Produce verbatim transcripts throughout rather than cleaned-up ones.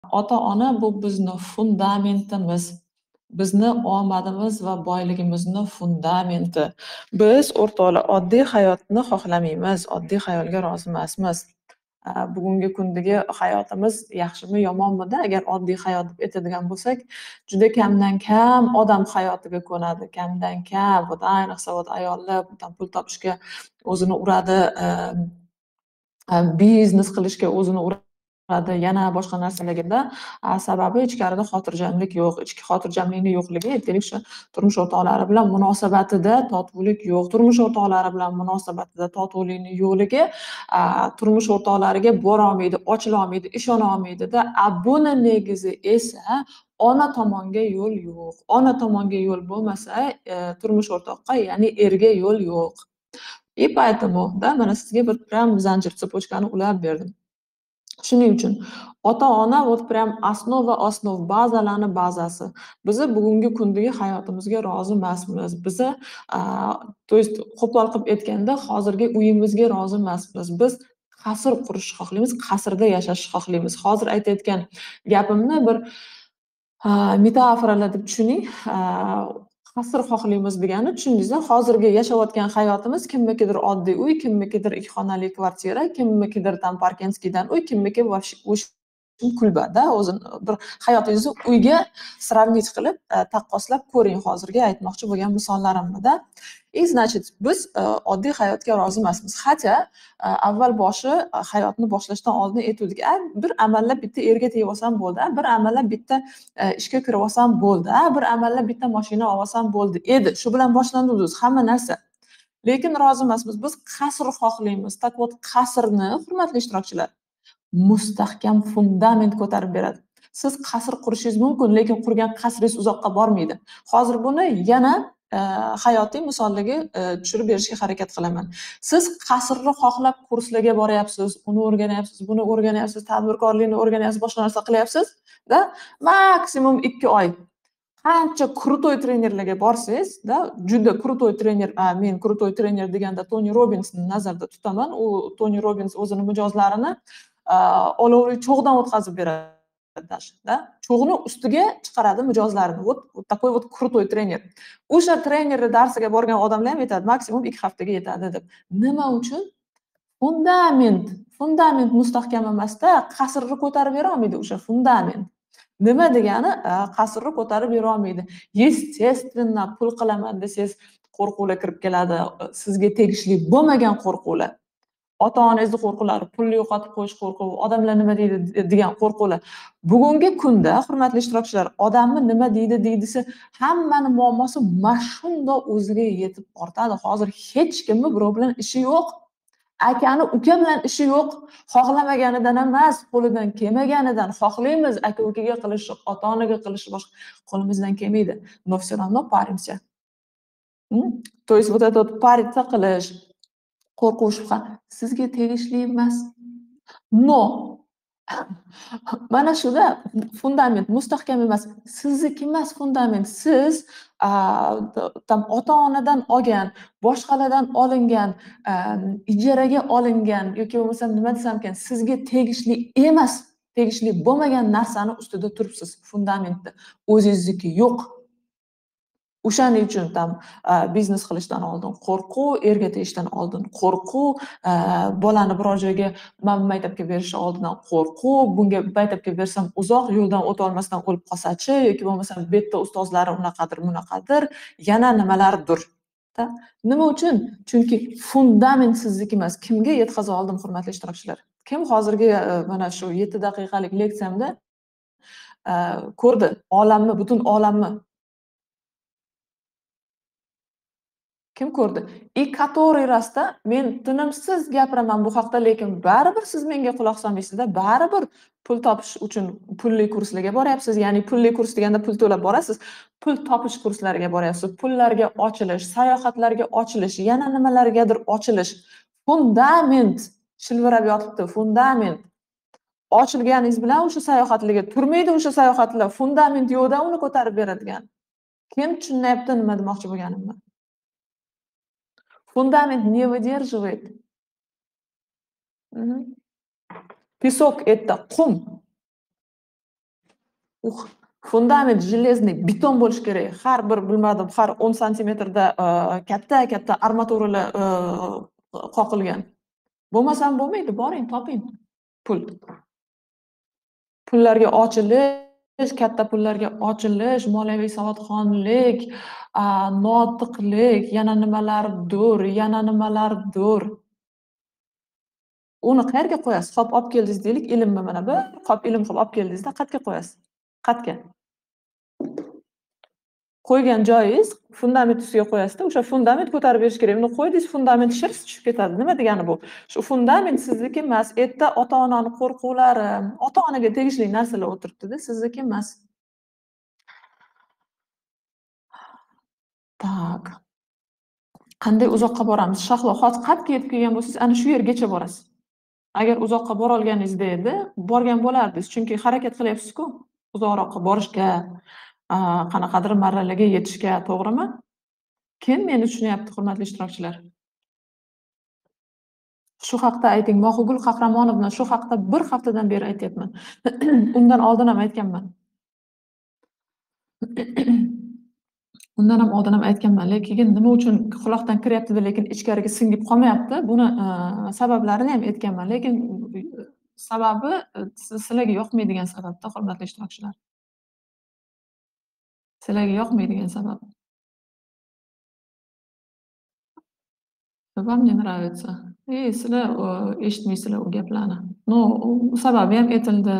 Ota-ona bu bizni fundamentimiz. Bizni omadimiz va boyligimizni fundamenti. Biz o'rtoqlar oddiy hayotni xohlamaymiz, oddiy hayotga rozi emasmiz. A, bugungi kundagi hayotimiz yaxshimi yomonmida agar oddiy hayot deb aytadigan bo'lsak, juda kamdan kam odam hayotiga ko'nadi. Kamdan kam, вот ayniqsa вот ayollar pul topishga o'zini uradi, ehm, a, biznes qilishga o'zini uradi, yana boshqa narsalarga. A, sababi ichkarida xotirjamlik yo'q. Ichki xotirjamlikning yo'qligi aytaylik shu turmush o'rtoqlari bilan munosabatida totuvlik yo'q. Turmush o'rtoqlari bilan munosabatida totuvlikning yo'qligi, a, turmush o'rtoqlariga borolmaydi, ochilolmaydi, ishonolmaydida. A, buni negizi esa ona tomonga yo'l yo'q. Ona tomonga yo'l bo'lmasa, e, turmush o'rtoqqa, ya'ni erga yo'l yo'q. И поэтому, да, mana sizga bir прям zanjir tsepочкani ulab berdim. Shuning uchun ota-ona вот прям основа основ, bazalarni bazasi. Bizni bugungi kundagi hayotimizga rozi emasmiz. Bizni, a, то есть qo'pol qilib aytganda hozirgi uyimizga rozi emasmiz. Biz qasr qurishni xohlaymiz, qasrda yashashni xohlaymiz. Hozir aytayotgan gapimni bir a, metaforalar deb tushuning. A, qasr xohlaymiz degani tushundingizmi? Hozirgi yashayotgan hayotimiz kimnikidir oddiy uy, kimnikidir ikki xonali kvartira, kimnikidir там parkentskiydan uy, kimniki вообще kulbada. O'zini bir hayotingizni uyga сравнить qilib, taqqoslab ko'ring hozirgi aytmoqchi bo'lgan misollarimda. И значит, biz e, oddiy hayotga rozi emasmiz. Hatto e, avval boshi e, hayotni boshlashdan oldin aytuvdik, "A, bir amallab bitta erga tegib olsam bo'ldi, a, bir amallab bitta e, ishga kirib olsam bo'ldi, a, bir amallab bitta mashina olsam bo'ldi" edi. Shu bilan boshlandi o'zi hamma narsa. Lekin rozi emasmiz. Biz qasr xohlaymiz. Так вот, qasrni, hurmatli ishtirokchilar, mustahkam fundament ko'tarib beradi. Siz qasr qurishingiz mumkin, lekin qurgan qasringiz uzoqqa bormaydi. Hozir buni yana e, hayotiy misollarga e, tushirib berishga harakat qilaman. Siz qasrni xohlab kurslarga boryapsiz, uni o'rganyapsiz, buni o'rganyapsiz, tadbirkorlikni o'rganyapsiz, boshqa narsa qilyapsiz, da maksimum ikki oy qancha krutoy trenerlarga borsangiz, da juda krutoy trener, a, men krutoy trener deganda Toni Robbinsni nazarda tutaman. U Toni Robbins o'zini mijozlarini a, olovli cho'g'dan o'tkazib beradi. Da cho'g'ni ustiga chiqaradi mijozlarini. Вот вот такой вот крутой trener. O'sha trenerni darsiga borgan odamlar ham aytadi, maksimum ikki haftaga yetadi deb. Nima uchun? Fundament, fundament mustahkam emasda, qasrni ko'tarib bera olmaydi o'sha fundament. Nima degani? Qasrni ko'tarib bera olmaydi. Естественно, pul qilaman desangiz qo'rquvlar kirib keladi. Sizga tegishli bo'lmagan qo'rquvlar. Ota-onangizni qo'rquvlari, pulni yo'qotib qo'yish qo'rquvi, odamlar nima deydi degan qo'rquvlar. Bugungi kunda, hurmatli ishtirokchilar, odamni nima deydi deydisi hammani muammosi mashundoq o'ziga yetib ortadi. Hozir hech kimni birov bilan ishi yo'q. Akani uka bilan ishi yo'q. Xohlamaganidan emas, qo'lidan kelmaganidan. Xohlaymiz aka-ukaga qilishni, ota-onaga qilishni, boshqa qo'limizdan kelmaydi. Но всё равно паримся. То есть вот этот parиться qilish, qo'rquv, shubha sizga tegishli emas. No. Mana shuda fundament mustahkam emas. Sizniki emas fundament. Siz a, tam ota-onadan olgan, boshqalardan olingan, a, ijaraga olingan yoki bo'lmasa nima desam ekan, sizga tegishli emas, tegishli bo'lmagan narsani ustida turibsiz, fundamentda. O'zingizniki yo'q. O'shaning uchun ham biznes qilishdan oldin qo'rquv, erga tegishdan oldin qo'rquv, bolani biror joyga mana maktabga berishni oldidan qo'rquv, bunga maktabga bersam uzoq yo'ldan o'ta olmasdan o'lib qolsa-chi, yoki bo'lmasa bu yerda ustozlari unaqadir, bunaqadir, yana nimalardir. Nima uchun? Chunki fundament sizniki emas. Kimga yetkaza oldim, hurmatli ishtirokchilar? Kim hozirgi mana shu yetti daqiqalik leksiyamda ko'rdi olamni, butun olamni? Kim ko'rdi? И который rasda men tinimsiz gapiraman bu haqda, lekin baribir siz menga quloq solmaysizda, baribir pul topish uchun pulli kurslarga boryapsiz. Ya'ni pulli kurs deganda pul to'lab borasiz, pul topish kurslariga boryapsiz, pullarga ochilish, sayohatlarga ochilish, yana nimalargadir ochilish. Fundament shilvirab yotibdi, fundament. Ochilganingiz bilan o'sha sayohatlarga turmaydi, o'sha sayohatlar fundament yo'qda uni ko'tarib beradigan. Kim tushunyapti nima demoqchi bo'lganimni? Фундамент не выдерживает. Мгм. Песок — это qum. U fundament jelezniy beton bo'lishi kerak. Har bir bilmadim, har o'n santimetrda katta-katta armaturalar qoqilgan. Bo'lmasam bo'lmaydi, boring, toping pul. Pullarga ochilish, katta pullarga ochilish, moliyaviy savodxonlik, notiqlik, yana nimalardir, yana nimalardir. Uni qayerga qo'yasiz? Hop, olib keldingiz deylik, ilmni mana bir qop ilm qilib olib keldingizda, qayerga qo'yasiz? Qayerga? Qo'ygan joyingiz fundament ustiga qo'yasizda, o'sha fundament ko'tarib berish kerak. Uni qo'ydingiz, fundament shirs tushib ketadi. Nima degani bu? Shu fundament sizniki emas. Erta ota-onani qo'rquvlari, ota-onaga tegishli narsalar o'tiribdi-da, sizniki emas. Tak. Qanday uzoqqa boramiz? Shahlo, hozir qayerga yetib kelgan bo'lsangiz, ana shu yergacha borasiz. Agar uzoqqa bora olganingizda edi, borgan bo'lardingiz, chunki harakat qilyapsiz-ku, uzoqroqqa borishga, qanaqadir marralarga yetishga, to'g'rimi? Kim meni tushunyapti, hurmatli ishtirokchilar? Shu haqda ayting. Mohugul Qahramonovna shu haqda bir haftadan beri aytyapman. Undan oldin ham aytganman. Undan ham oldin ham aytganman, lekin nima uchun quloqdan kiryapti, lekin ichkariga singib qolmayapti? Buni sabablarini ham aytganman, lekin sababi sizlarga yoqmaydigan sababda, hurmatli ishtirokchilar. Sizlarga yoqmaydigan sabab. Вам не нравится. И sizlar eshitmaysizlar u gaplarni. No, sababi ham aytildi.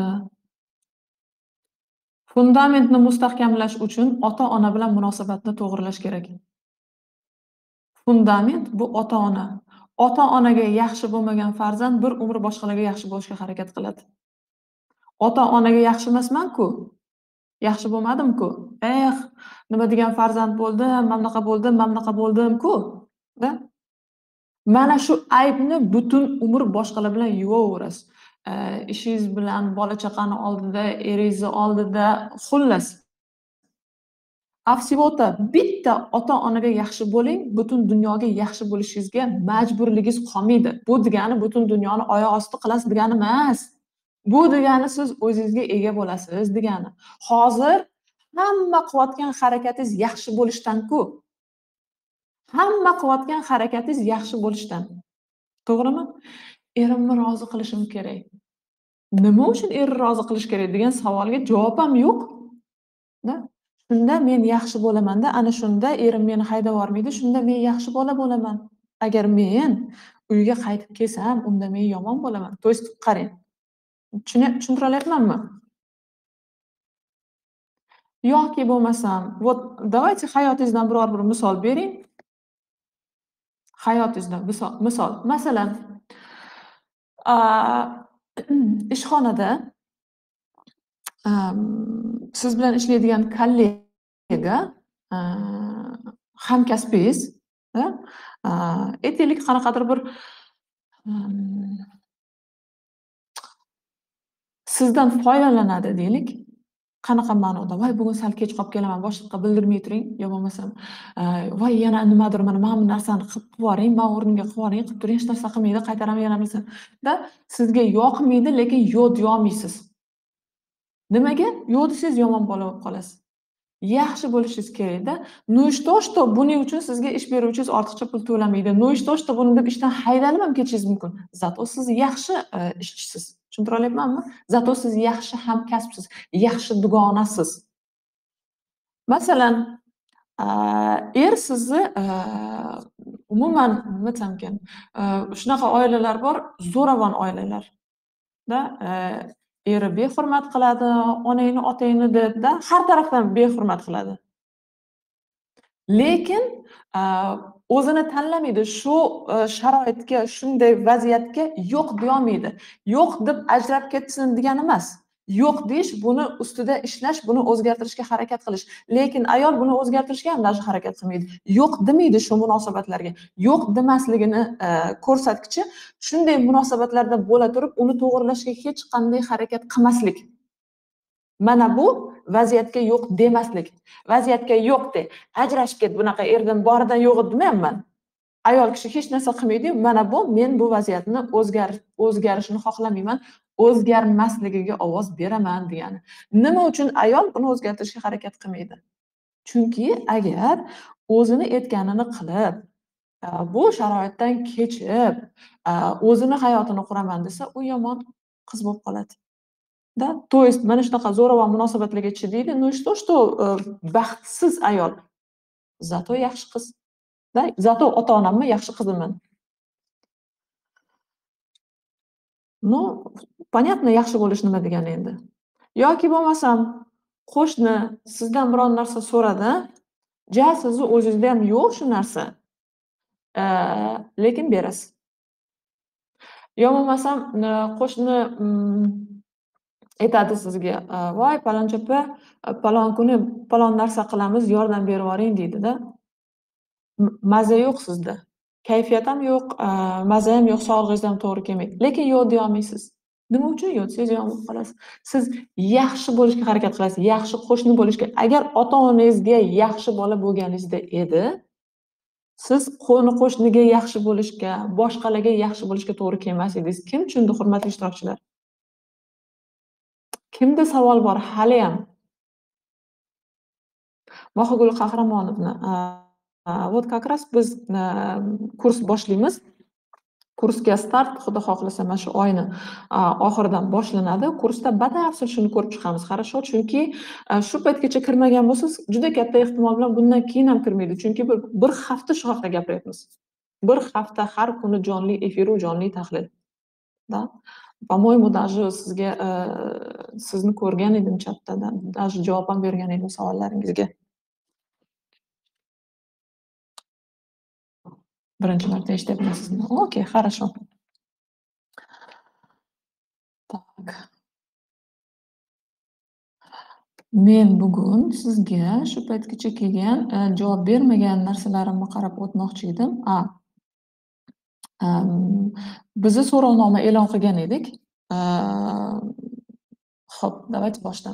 Fundamentni mustahkamlash uchun ota-ona bilan munosabatni to'g'rilash kerak. Fundament bu ota-ona. Ota-onaga yaxshi bo'lmagan farzand bir umr boshqalarga yaxshi bo'lishga harakat qiladi. Ota-onaga yaxshi emasman-ku. Yaxshi bo'lmadim-ku. Eh, nima degan farzand bo'ldim, mamnaqa bo'ldim, mamnaqa bo'ldim-ku. Da? Mana shu aybni butun umr boshqalar bilan yuvaverasiz. Ishingiz bilan, bola chaqani oldida, eringiz oldida, xullas. Afsivota bitta ota-onaga yaxshi bo'ling, butun dunyoga yaxshi bo'lishingizga majburligingiz qolmaydi. Bu degani butun dunyoni oyoq osti qilasiz degani emas. Bu degani siz o'zingizga ega bo'lasiz degani. Hozir hamma qilayotgan harakatingiz yaxshi bo'lishdan-ku. Hamma qilayotgan harakatingiz yaxshi bo'lishdan. To'g'rimi? Erimni rozi qilishim kerak. Nima uchun erni rozi qilish kerak degan savolga javob ham yo'q. Da? Shunda men yaxshi bo'laman-da, ana shunda erim meni haydab yubormaydi, shunda men yaxshi bola bo'laman. Agar men uyga qaytib kelsam, unda men yomon bo'laman. To есть qarang. Tushuntiryapmanmi? Yoki bo'lmasam, вот давайте hayotingizdan biror bir misol bering. Hayotingizdan misol. Masalan, ishxonada siz bilan ishlaydigan kollega, hamkasbingiz, aytaylik qanaqadir bir sizdan foydalanadi deylik. Qanaqa ma'noda? Voy, bugun sal kech qolib kelaman, boshliqqa bildirmay turing, yo bo'lmasam, voy, yana nimadir, mana mana bu narsani qilib qo'ying, men o'rnimga qo'ying, qilib turing, hech narsa qilmaydi, qaytaraman yana bilsam. Da, sizga yoqmaydi, lekin yo'q deyolmaysiz. Nimaga? Yo'q desangiz yomon bola bo'lib qolasiz. Yaxshi bo'lishingiz kerak-da. No что, что buning uchun sizga ish beruvchingiz ortiqcha pul to'lamaydi. No что, что buni deb ishdan haydalib ham ketishingiz mumkin. Zato siz yaxshi ishchisiz. Tushuntiralyapmanmi? Zato siz yaxshi hamkasbsiz, yaxshi dugonasiz. Masalan, er sizni umuman nima desam ekan, shunaqa oilalar bor, zo'ravon oilalar. Da, eri behurmat qiladi, onangni, otangni deb-da, har tarafdan behurmat qiladi. Lekin o'zini tanlamaydi, shu sharoitga, shunday vaziyatga yo'q deya olmaydi. Yo'q deb ajrab ketsin degani emas. Yo'q deyish, buni ustida ishlash, buni o'zgartirishga harakat qilish. Lekin ayol buni o'zgartirishga ham даже harakat qilmaydi. Yo'q demaydi shu munosabatlarga. Yo'q demasligini ko'rsatkichi shunday munosabatlarda bo'la turib, uni to'g'rilashga hech qanday harakat qilmaslik. Mana bu vaziyatga yo'q demaslik. Vaziyatga yo'q de, ajrashib ket, bunaqa erdan boridan yo'q demayman. Ayol kishi hech narsa qilmaydi, mana bu men bu vaziyatni o'zgarishini xohlamayman, o'zgarmasligiga ovoz beraman degani. Nima uchun ayol buni o'zgartirishga harakat qilmaydi? Chunki agar o'zini aytganini qilib, bu sharoitdan kechib, o'zini hayotini quraman desa, u yomon qiz bo'lib qoladi. Да, то есть mana shunaqa zo'ravon munosabatlarga chidaydi. Ну и что, что baxtsiz ayol. Zato yaxshi qiz. Да, zato ota-onamni yaxshi qiziman. Ну, понятно, yaxshi bo'lish nima degani endi. Yoki bo'lmasam, qo'shni sizdan biron narsa so'radi, ja sizni o'zingizda ham yo'q shu narsa. Lekin berasiz. Yo bo'lmasam, qo'shni aytadi sizga, voy palonchi opa, palon kuni palon narsa qilamiz, yordam berib yuboring deydi-da. Maza yo'q sizda. Kayfiyat ham yo'q, maza ham yo'q, sog'lig'ingiz ham to'g'ri kelmaydi. Lekin yo'q deya olmaysiz. Nima uchun yo'q desangiz yo'q bo'lib qolasiz. Siz yaxshi bo'lishga harakat qilasiz, yaxshi qo'shni bo'lishga. Agar ota-onangizga yaxshi bola bo'lganingizda edi, siz qo'ni-qo'shniga yaxshi bo'lishga, boshqalarga yaxshi bo'lishga to'g'ri kelmas edingiz. Kim tushundi, hurmatli ishtirokchilar? Kimda savol bor hali ham? Mohigul Qahramonovna. Вот как раз biz kurs boshlaymiz. Kursga start xudo xohlasa mana shu oyni oxiridan boshlanadi. Kursda batafsil shuni ko'rib chiqamiz. Хорошо, chunki shu paytgacha kirmagan bo'lsangiz, juda katta ehtimol bilan bundan keyin ham kirmaydi. Chunki bir hafta shu haqida gapiryapmiz. Bir hafta har kuni jonli efir, jonli tahlil. Da? По-моему, даже sizga sizni ko'rgan edim chatda, даже javob ham bergan edim savollaringizga. Birinchi marta eshityapman sizni. Okey, хорошо. Так. Men bugun sizga shu paytgacha kelgan javob bermagan narsalarimni qarab o'tmoqchi edim. A. Bizni so'rovnoma e'lon qilgan edik. Xo'p, давайте boshdan.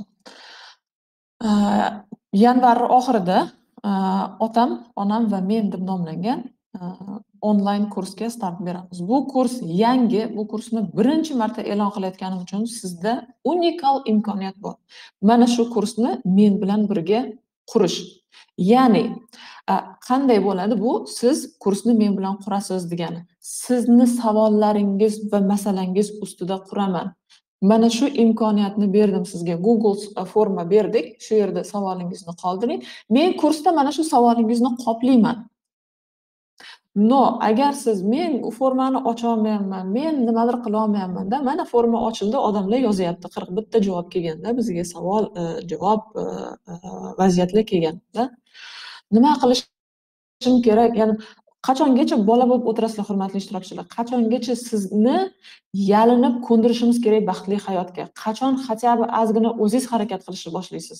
Yanvar oxirida otam, onam va men deb nomlangan onlayn kursga start beramiz. Bu kurs yangi, bu kursni birinchi marta e'lon qilayotganim uchun sizda unikal imkoniyat bor. Mana shu kursni men bilan birga qurish. Ya'ni qanday bo'ladi bu? Siz kursni men bilan qurasiz degani. Sizni savollaringiz va masalangiz ustida quraman. Mana shu imkoniyatni berdim sizga. Google forma berdik. Shu yerda savolingizni qoldiring. Men kursda mana shu savolingizni qoplayman. No, agar siz men u formani ocha olmayapman, men nimadir qila olmayapman-da, mana forma ochildi, odamlar yozyapti, qirq bitta javob kelganda, bizga savol, javob vaziyatlar kelganda. Nima qilishim kerak? Ya'ni qachongacha bola bo'lib o'tirasizlar, hurmatli ishtirokchilar? Qachongacha sizni yalinib ko'ndirishimiz kerak baxtli hayotga? Qachon хотя бы ozgina o'zingiz harakat qilishni boshlaysiz?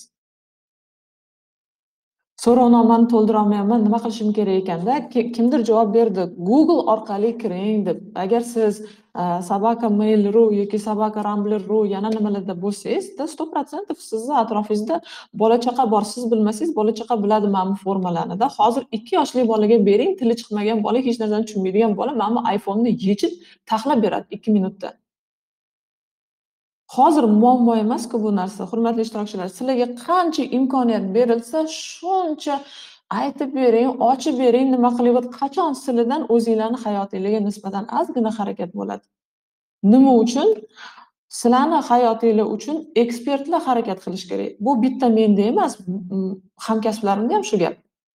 So'rovnomani to'ldira olmayapman, nima qilishim kerak ekanda? Kimdir javob berdi, Google orqali kiring deb. Agar siz Sabaka Mail ru yoki Sabaka Rambler ru yana nimalarda bo'lsangiz, sto protsent sizni atrofingizda bola chaqa bor, siz bilmasangiz, bola chaqa biladi mana bu formalarni. Hozir ikki yoshli bolaga bering, tili chiqmagan bola, hech narsani tushunmaydigan bola mana bu iPhone'ni yechib taxlab beradi ikki minutda. Hozir muammo emas-ku bu narsa, hurmatli ishtirokchilar. Sizlarga qancha imkoniyat berilsa, shuncha aytib bering, ochib bering, nima qilyapti, qachon sizlardan o'zingizlarning hayotingizga nisbatan ozgina harakat bo'ladi. Nima uchun? Sizlarning hayotinglar uchun ekspertlar harakat qilish kerak. Bu bitta menda emas, hamkasblarimda ham shu gap.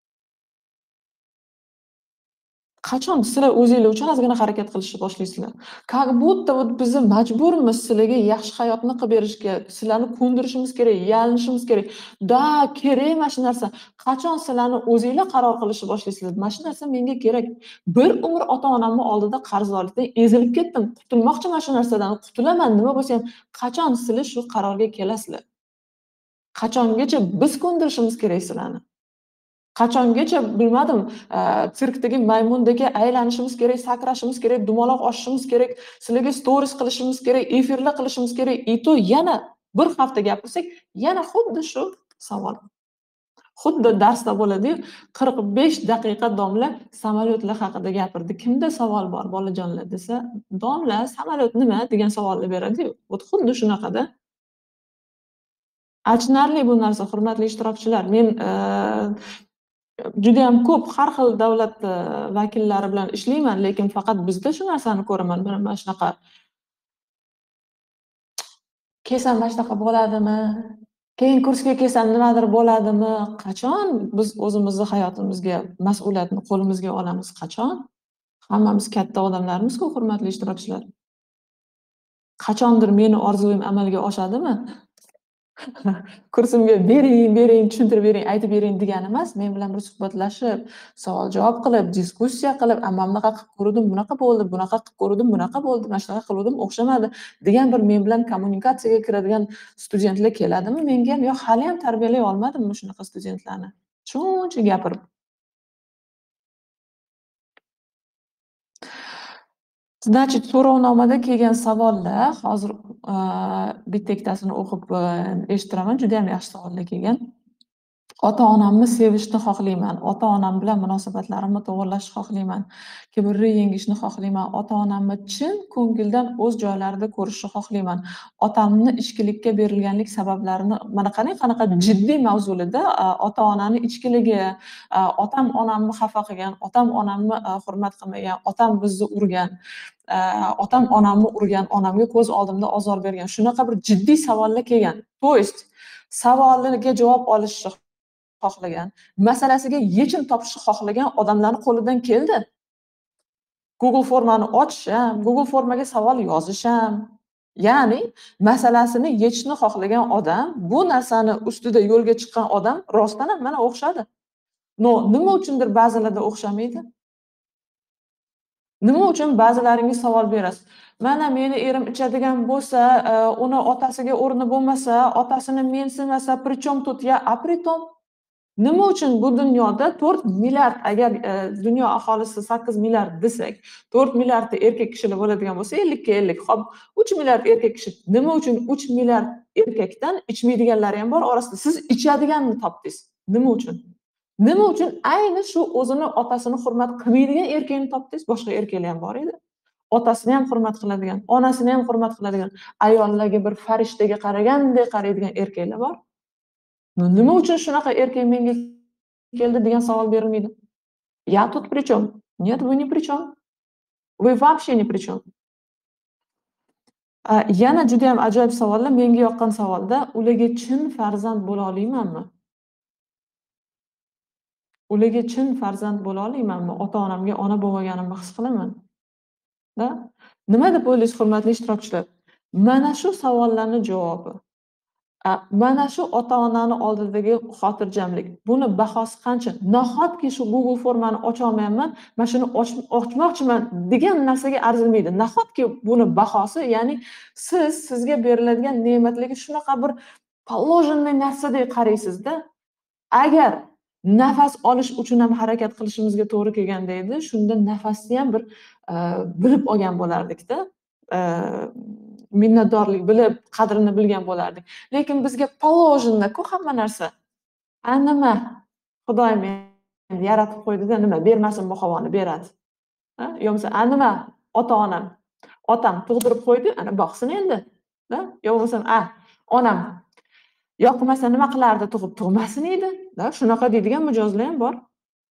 Qachon sizlar o'zingizlar uchun ozgina harakat qilishni boshlaysizlar? Как будто вот biz majburmiz sizlarga yaxshi hayotni qilib berishga, sizlarni ko'ndirishimiz kerak, yalinishimiz kerak. Da, kerak mana shu narsa. Qachon sizlarni o'zingizlar qaror qilishni boshlaysizlar? Mana shu narsa menga kerak. Bir umr ota-onamning oldida qarzdorlikdan ezilib ketdim. Qutulmoqchiman shu narsadan, qutulaman, nima bo'lsa ham. Qachon sizlar shu qarorga kelasizlar? Qachongacha biz ko'ndirishimiz kerak sizlarni? Qachongacha bilmadim, sirkdagi maymundagi aylanishimiz kerak, sakrashimiz kerak, dumaloq oshishimiz kerak, sizlarga stories qilishimiz kerak, efirlar qilishimiz kerak. И то yana bir hafta gapirsak, yana xuddi shu savol. Xuddi darsda bo'ladi-yu, qirq besh daqiqa domla samolyotlar haqida gapirdi. Kimda savol bor bolajonlar desa, domla samolyot nima degan savolni beradi-yu. Вот xuddi shunaqada. Achinarli bu narsa, hurmatli ishtirokchilar. Men juda ham ko'p har xil davlat vakillari bilan ishlayman, lekin faqat bizda shu narsani ko'raman. Mana shunaqa kelsam mana shunaqa bo'ladimi? Keyin kursga kelsam nimadir bo'ladimi? Qachon biz o'zimizni hayotimizga mas'uliyatni qo'limizga olamiz? Qachon? Hammamiz katta odamlarmiz-ku, hurmatli ishtirokchilar. Qachondir meni orzuyim amalga oshadimi? Kursimga bering, bering, tushuntirib bering, aytib bering degani emas, men bilan bir suhbatlashib, savol-javob qilib, diskussiya qilib, "Amma bunaqa qilib ko'rdim, bunaqa bo'ldi, bunaqa qilib ko'rdim, bunaqa bo'ldi, mana shunaqa qildim, o'xshamadi" degan bir men bilan kommunikatsiyaga kiradigan studentlar keladimi menga ham? Yo, hali ham tarbiyalay olmadimmi shunaqa studentlarni? Shuncha gapirib. Значит, so'rovnomada kelgan savollar, hozir bitta ikkitasini o'qib eshitiraman. Juda ham yaxshi savollar kelgan. Ota-onamni sevishni xohlayman. Ota-onam bilan munosabatlarimni to'g'irlashni xohlayman. Kibrni yengishni xohlayman. Ota-onamni chin ko'ngildan o'z joylarida ko'rishni xohlayman. Otamni ichkilikka berilganlik sabablarini, mana qarang, qanaqa jiddiy mavzularda ota-onani ichkiligi, otam onamni xafa qilgan, otam onamni hurmat qilmagan, otam bizni urgan, otam onamni urgan, onamga ko'z oldimda ozor bergan. Shunaqa bir jiddiy savollar kelgan. To есть savoliga javob olishni xohlagan, masalasiga yechim topishni xohlagan odamlarning qo'lidan keldi. Google formani ochish ham, Google formaga savol yozish ham, ya'ni masalasini yechishni xohlagan odam, bu narsani ustida yo'lga chiqqan odam rostdan ham mana o'xshadi. No, nima uchundir ba'zilarda o'xshamaydi? Nima uchun ba'zilaringiz savol berasiz? Mana meni erim ichadigan bo'lsa, uni otasiga o'rni bo'lmasa, otasini mensimasa, prichom тут я, а притом nima uchun bu dunyoda to'rt milliard, agar dunyo aholisi sakkiz milliard desak, to'rt milliardta erkak kishilar bo'ladigan bo'lsa, ellik ga ellik, hop, uch milliard erkak kishi. Nima uchun uch milliard erkakdan ichmaydiganlari ham bor orasida? Siz ichadiganni topdingiz. Nima uchun? Nima uchun ayni shu o'zini otasini hurmat qilmaydigan erkakni topdingiz? Boshqa erkaklar ham bor edi. Otasini ham hurmat qiladigan, onasini ham hurmat qiladigan, ayollarga bir farishtaga qaragandek qaraydigan erkaklar bor. Nima uchun shunaqa erkak menga keldi degan savol berilmaydi? Я тут при чем? Нет, вы ни при чем. Вы вообще ни при чем. Yana juda ham ajoyib savollar, menga yoqqan savolda, ularga chin farzand bo'la olmaymanmi? Ularga chin farzand bo'la olmaymanmi? Ota-onamga ona bo'lmaganimni his qilaman. Da? Nima deb o'ylaysiz, hurmatli ishtirokchilar? Mana shu savollarning javobi. Mana shu ota-onani oldidagi xotirjamlik. Buni bahosi qancha? Nahotki shu Google formani ocha olmayapman, mana shuni ochmoqchiman degan narsaga arzilmaydi. Nahotki buni bahosi, ya'ni siz sizga beriladigan ne'matlarga shunaqa bir положенный narsadek qaraysiz-da. Agar nafas olish uchun ham harakat qilishimizga to'g'ri kelganda edi, shunda nafasni ham bir bilib olgan bo'lardik-da. Minnatdorlik bilib, qadrini bilgan bo'lardik. Lekin bizga положено-ku hamma narsa. A nima? Xudoyim endi yaratib qo'ydi-da, nima bermasin bu havoni beradi. Ha? Yo bo'lmasa, a nima? Ota-onam, otam tug'dirib qo'ydi, ana boqsin endi. Da? Yo bo'lmasa, a onam yoqmasa nima qilardi, tug'ib tug'masin edi. Da, shunaqa deydigan mijozlar ham bor.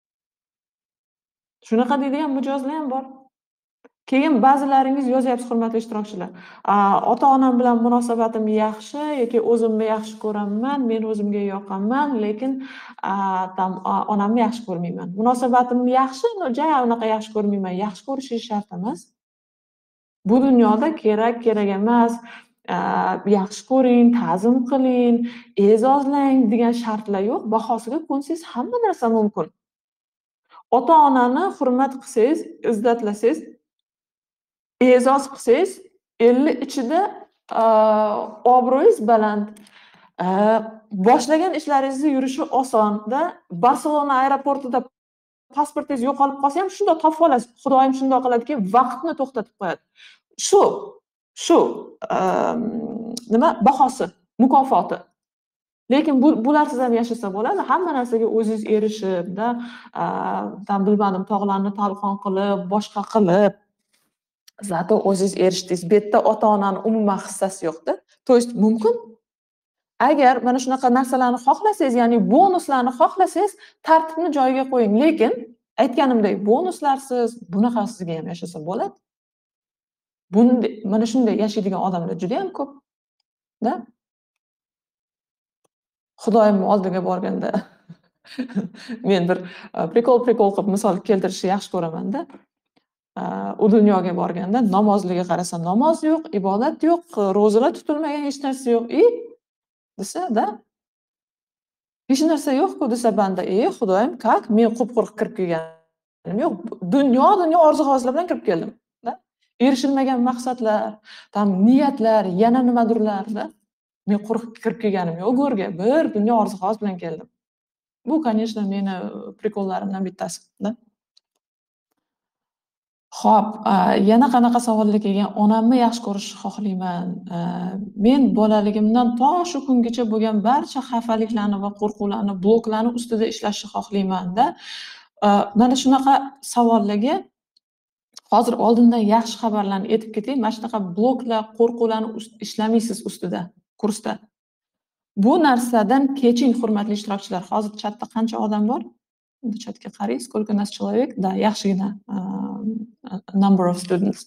Shunaqa deydigan mijozlar ham bor. Keyin ba'zilaringiz yozyapsiz, hurmatli ishtirokchilar. Ota-onam bilan munosabatim yaxshi yoki o'zimni yaxshi ko'raman, men o'zimga yoqaman, lekin tam onamni yaxshi ko'rmayman. Munosabatim yaxshi, jo'ya unaqa yaxshi ko'rmayman. Yaxshi ko'rishingiz shart emas. Bu dunyoda kerak, kerak emas, yaxshi ko'ring, ta'zim qiling, e'zozlang degan shartlar yo'q. Bahosiga ko'nsangiz hamma narsa mumkin. Ota-onani hurmat qilsangiz, izzatlasangiz, e'zoz qilsangiz, ellik ichida obro'yingiz baland, boshlagan ishlaringizni yurishi osonda, Barselona aeroportida pasportingiz yo'qolib qolsa ham shunday topib olasiz. Xudoyim shunday qiladiki, vaqtni to'xtatib qo'yadi. Shu, shu nima bahosi, mukofoti. Lekin bu bularsiz ham yashasa bo'ladi. Hamma narsaga o'zingiz erishib-da, tam bilmadim, tog'larni talqon qilib, boshqa qilib, zato o'zingiz erishdingiz. Bu yerda ota-onani umuman hissasi yo'q-da. To есть mumkin. Agar mana shunaqa narsalarni xohlasangiz, ya'ni bonuslarni xohlasangiz, tartibni joyiga qo'ying. Lekin aytganimdek, bonuslarsiz bunaqa sizga ham yashasa bo'ladi. Bunday mana shunday yashaydigan odamlar juda ham ko'p-da. Xudoyim oldiga borganda men bir prikol-prikol qilib misol keltirishni yaxshi ko'raman-da. U dunyoga borganda namozliga qarasa namoz yo'q, ibodat yo'q, ro'zalar tutilmagan, hech narsa yo'q. I desa-da. Hech narsa yo'q-ku desa banda, "Ey Xudoyim, kak, men qup-quruq kirib kelganim yo'q. Dunyo, dunyo orzu-havaslar bilan kirib keldim-da. Erishilmagan maqsadlar, tam niyatlar, yana nimadirlar-da. Men quruq kirib kelganim yo'q go'rga. Bir dunyo orzu-havas bilan keldim." Bu, конечно, meni prikollarimdan bittasi-da. Xo'p, yana qanaqa savollar kelgan? Onamni yaxshi ko'rishni xohlayman. Men bolaligimdan to shu kungacha bo'lgan barcha xafaliklarni va qo'rquvlarni, bloklarni ustida ishlashni xohlayman-da. Mana shunaqa savollarga hozir oldindan yaxshi xabarlarni aytib ketay. Mana shunaqa bloklar, qo'rquvlarni ishlamaysiz ustida, kursda. Bu narsadan keching, hurmatli ishtirokchilar. Hozir chatda qancha odam bor? Bu chatga qarang, сколько нас человек? Da, yaxshigina number of students.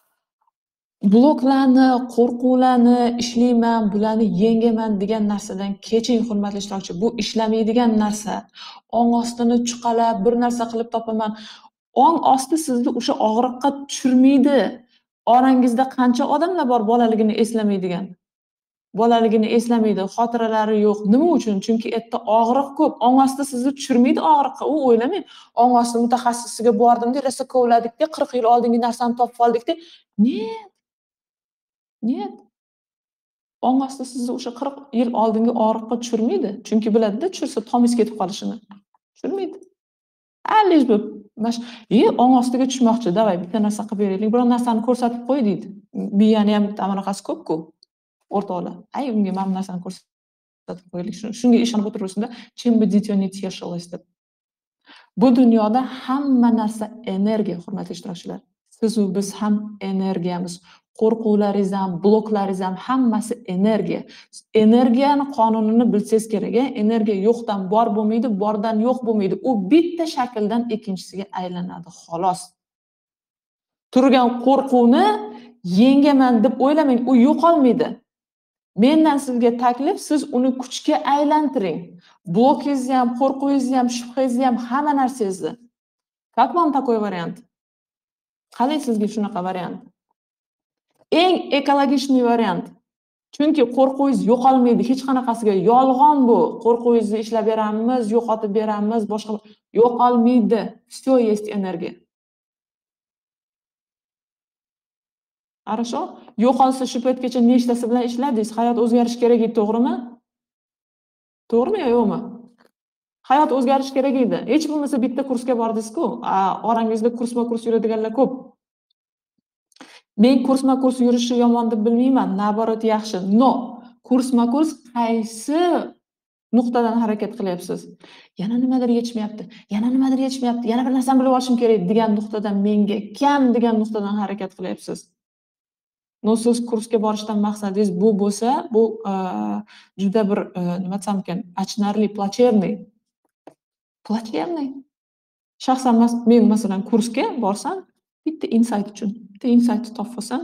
Bloklarni, qo'rquvlarni ishlayman, bularni yengaman degan narsadan keching, hurmatli ishtirokchi. Bu ishlamaydigan narsa. Ong ostini chuqalab bir narsa qilib topaman. Ong osti sizni o'sha og'riqqa tushirmaydi. Orangizda qancha odamlar bor bolaligini eslamaydigan? Bolaligini eslamaydi, xotiralari yo'q. Nima uchun? Chunki erta og'riq ko'p. Ong osti sizni tushirmaydi og'riqqa. U o'ylamang. Ong osti mutaxassisiga bordim-da, rosa kovladik-da, qirq yil oldingi narsani topib oldik-da. Net. Net. Ong osti sizni o'sha qirq yil oldingi og'riqqa tushirmaydi. Chunki biladi-da, tushirsa tomis ketib qolishini. Tushirmaydi. Alish bu. "Ey, ong ostiga tushmoqchi, davay, bitta narsa qilib beraylik, biror narsani ko'rsatib qo'y" deydi. Miyani ham tamonaqasi ko'p-ku. O'rtoqlar. Ay, unga mana bu narsani ko'rsatib qo'yaylik. Shunga ishonib o'tirursinda, "Чем бы дитё не тешилось" deb. Bu dunyoda hamma narsa energiya, hurmatli ishtirokchilar. Siz va biz ham energiyamiz. Qo'rquvlaringiz ham, bloklaringiz ham hammasi energiya. Energiyani qonunini bilsangiz kerak. Energiya yo'qdan bor bo'lmaydi, bordan yo'q bo'lmaydi. U bitta shakldan ikkinchisiga aylanadi, xolos. Turgan qo'rquvni yengaman deb o'ylamang, u yo'qolmaydi. Mendan sizga taklif, siz uni kuchga aylantiring. Blokingizni ham, qo'rquvingizni ham, shubhangizni ham, hamma narsangizni. Как вам такой вариант? Qalay sizga shunaqa variant? Eng ekologik variant. Chunki qo'rquvingiz yo'qolmaydi, hech qanaqasiga. Yolg'on bu. Qo'rquvingizni ishlab beramiz, yo'qotib beramiz, boshqa yo'qolmaydi. Всё есть energiya. Хорошо? Yo'qolsa shu paytgacha nechtasi bilan ishladingiz? Hayot o'zgarish kerak edi, to'g'rimi? To'g'rimi yo yo'qmi? Hayot o'zgarish kerak edi. Hech bo'lmasa bitta kursga bordingiz-ku. Orangizda kursma-kurs yuradiganlar ko'p. Men kursma-kurs yurishni yomon deb bilmayman, naborot yaxshi. No, kursma-kurs qaysi nuqtadan harakat qilyapsiz? Yana nimadir yetishmayapti, yana nimadir yetishmayapti, yana bir narsani bilib olishim kerak degan nuqtadan, menga kam degan nuqtadan harakat qilyapsiz. No, siz kursga borishdan maqsadingiz bu bo'lsa, bu juda bir nima desam ekan, achinarli, plachevniy. Plachevniy. Shaxsan men masalan kursga borsam, bitta insight uchun, bitta insight topsam,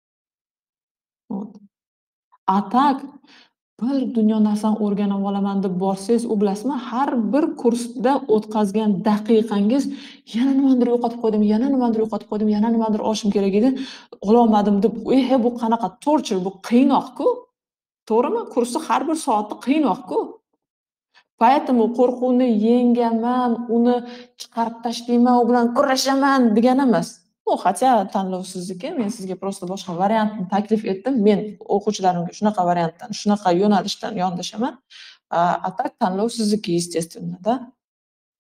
a tak bir dunyo narsani o'rganib olaman deb borsangiz, u bilasizmi, har bir kursda o'tkazgan daqiqangiz yana nimadir yo'qotib qo'ydim, yana nimadir yo'qotib qo'ydim, yana nimadir olishim kerak edi, ololmadim deb, "Ey, bu qanaqa torture, bu qiynoq-ku." To'g'rimi? Kursda har bir soatda qiynoq-ku. Поэтому qo'rquvni yengaman, uni chiqarib tashlayman, u bilan kurashaman degan emas. Bu hatya tanlov sizniki, men sizga prosta boshqa variantni taklif etdim. Men o'quvchilarimga shunaqa variantdan, shunaqa yo'nalishdan yondashaman. A tak tanlov sizniki, естественно, da.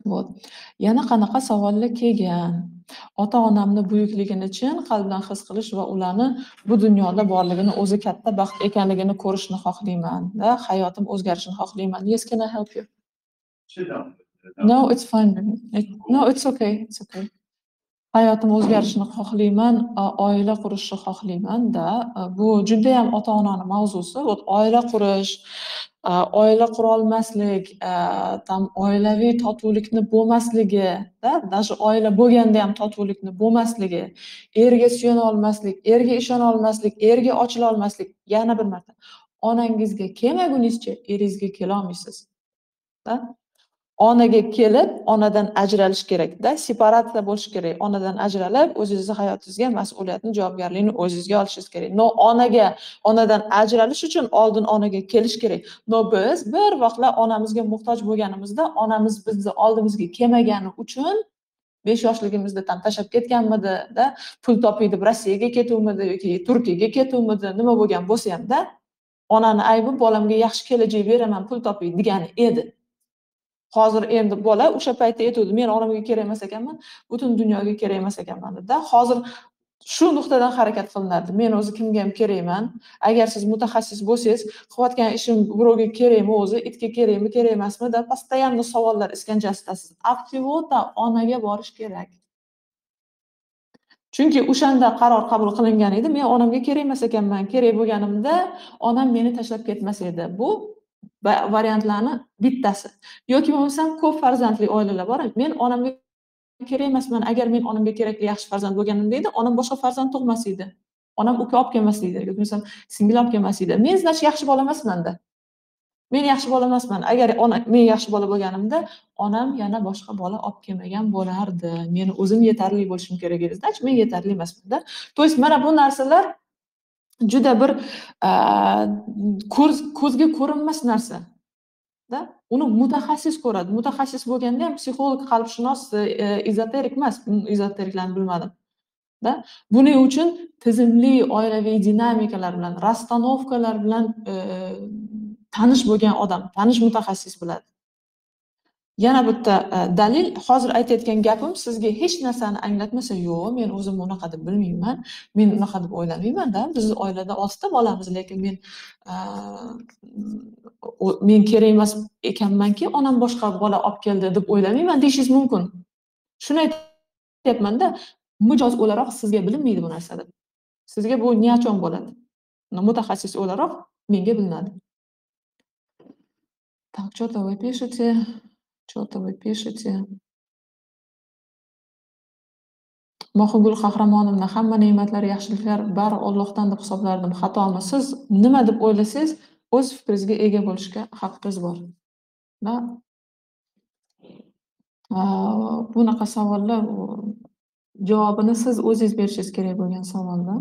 Вот. Yana qanaqa savollar kelgan? Ota-onamni buyukligini chin qalbdan his qilish va ularni bu dunyoda borligini o'zi katta baxt ekanligini ko'rishni xohlayman va hayotim o'zgarishini xohlayman. Yes, can I help you? No, it's fine. It- no, it's okay. It's okay. Hayotim o'zgarishini xohlayman, a- oila qurishni xohlayman-da. A, Bu judayam ota-onani mavzusi. Вот oila qurish, a, oila qurolmaslik, a, tam oilaviy totuvlikni bo'lmasligi, da, даже oila bo'lganda ham totuvlikni bo'lmasligi, erga suyana olmaslik, erga ishona olmaslik, erga ochila olmaslik. Yana bir marta, onangizga kelmagunizcha eringizga kela olmaysiz. Da? Onaga kelib, onadan ajralish kerak-da, separatsiya bo'lish kerak. Onadan ajralib, o'zingizning hayotingizga mas'uliyatni, javobgarlikni o'zingizga olishingiz kerak. No, onaga, onadan ajralish uchun oldin onaga kelish kerak. No, biz bir vaqtlar onamizga muhtoj bo'lganimizda, onamiz bizni oldimizga kelmagani uchun besh yoshligimizda tam tashlab ketganmidi-da, pul topay deb Rossiyaga ketuvmidi yoki Turkiyaga ketuvmidi, nima bo'lgan bo'lsa ham-da, onani aybi bolamga yaxshi kelajak beraman, pul topay degani edi. Hozir endi bola o'sha paytda aytuvdi, men onamga kerak emas ekanman, butun dunyoga kerak emas ekanman dedi-da. Hozir shu nuqtadan harakat qilinadi. Men o'zi kimga ham kerakman? Agar siz mutaxassis bo'lsangiz, qilayotgan ishim birovga kerakmi o'zi, itga kerakmi, kerak emasmi deb постоянно savollar iskanjasidasiz. Aktivota onaga borish kerak. Chunki o'shanda qaror qabul qilingan edi, men onamga kerak emas ekanman. Kerak bo'lganimda onam meni tashlab ketmas edi. Bu va- variantlarni bittasi. Yoki bo'lmasam ko'p farzandli oilalar bor. Men onamga kerak emasman. Agar men onamga kerakli yaxshi farzand bo'lganimda edi, onam boshqa farzand tug'mas edi. Onam uka olib kelmas edi, yoki bo'lmasam singil olib kelmas edi. Men значит yaxshi bola emasman-da. Men yaxshi bola emasman. Agar ona men yaxshi bola bo'lganimda, onam yana boshqa bola olib kelmagan bo'lardi. Meni o'zim yetarli bo'lishim kerak edi. Значит men yetarli emasman-da. То есть mana bu narsalar juda bir a, ko'z ko'zga ko'rinmas narsa. Da? Uni mutaxassis ko'radi. Mutaxassis bo'lganda ham psixolog, qalbshunos, e, ezoterik emas. Ezoteriklarni bilmadim. Da? Buning uchun tizimli oilaviy dinamikalar bilan, rastanovkalar bilan e, tanish bo'lgan odam, tanish mutaxassis biladi. Yana bitta e, dalil, hozir aytayotgan gapim sizga hech narsani anglatmasa, yo'q, men o'zim unaqa deb bilmayman, men unaqa deb o'ylamayman-da. Bizni oilada oltita bolamiz, lekin men e, o- men kerak emas ekanmanki, onam boshqa bola olib keldi deb o'ylamayman deyishingiz mumkin. Shuni aytyapman-da, mijoz o'laroq sizga bilinmaydi bu narsa deb. Sizga bu ni о чем bo'ladi. Mutaxassis o'laroq menga bilinadi. Так, что-то вы пишете, что-то вы пишете. Mohigul qahramonimni hamma ne'matlar, yaxshiliklar bari Allohdan deb hisoblardim. Xatomi? Siz nima deb o'ylasangiz, o'z fikringizga ega bo'lishga haqqingiz bor. Va a, bunaqa savollar u, javobini siz o'zingiz berishingiz kerak bo'lgan savollar.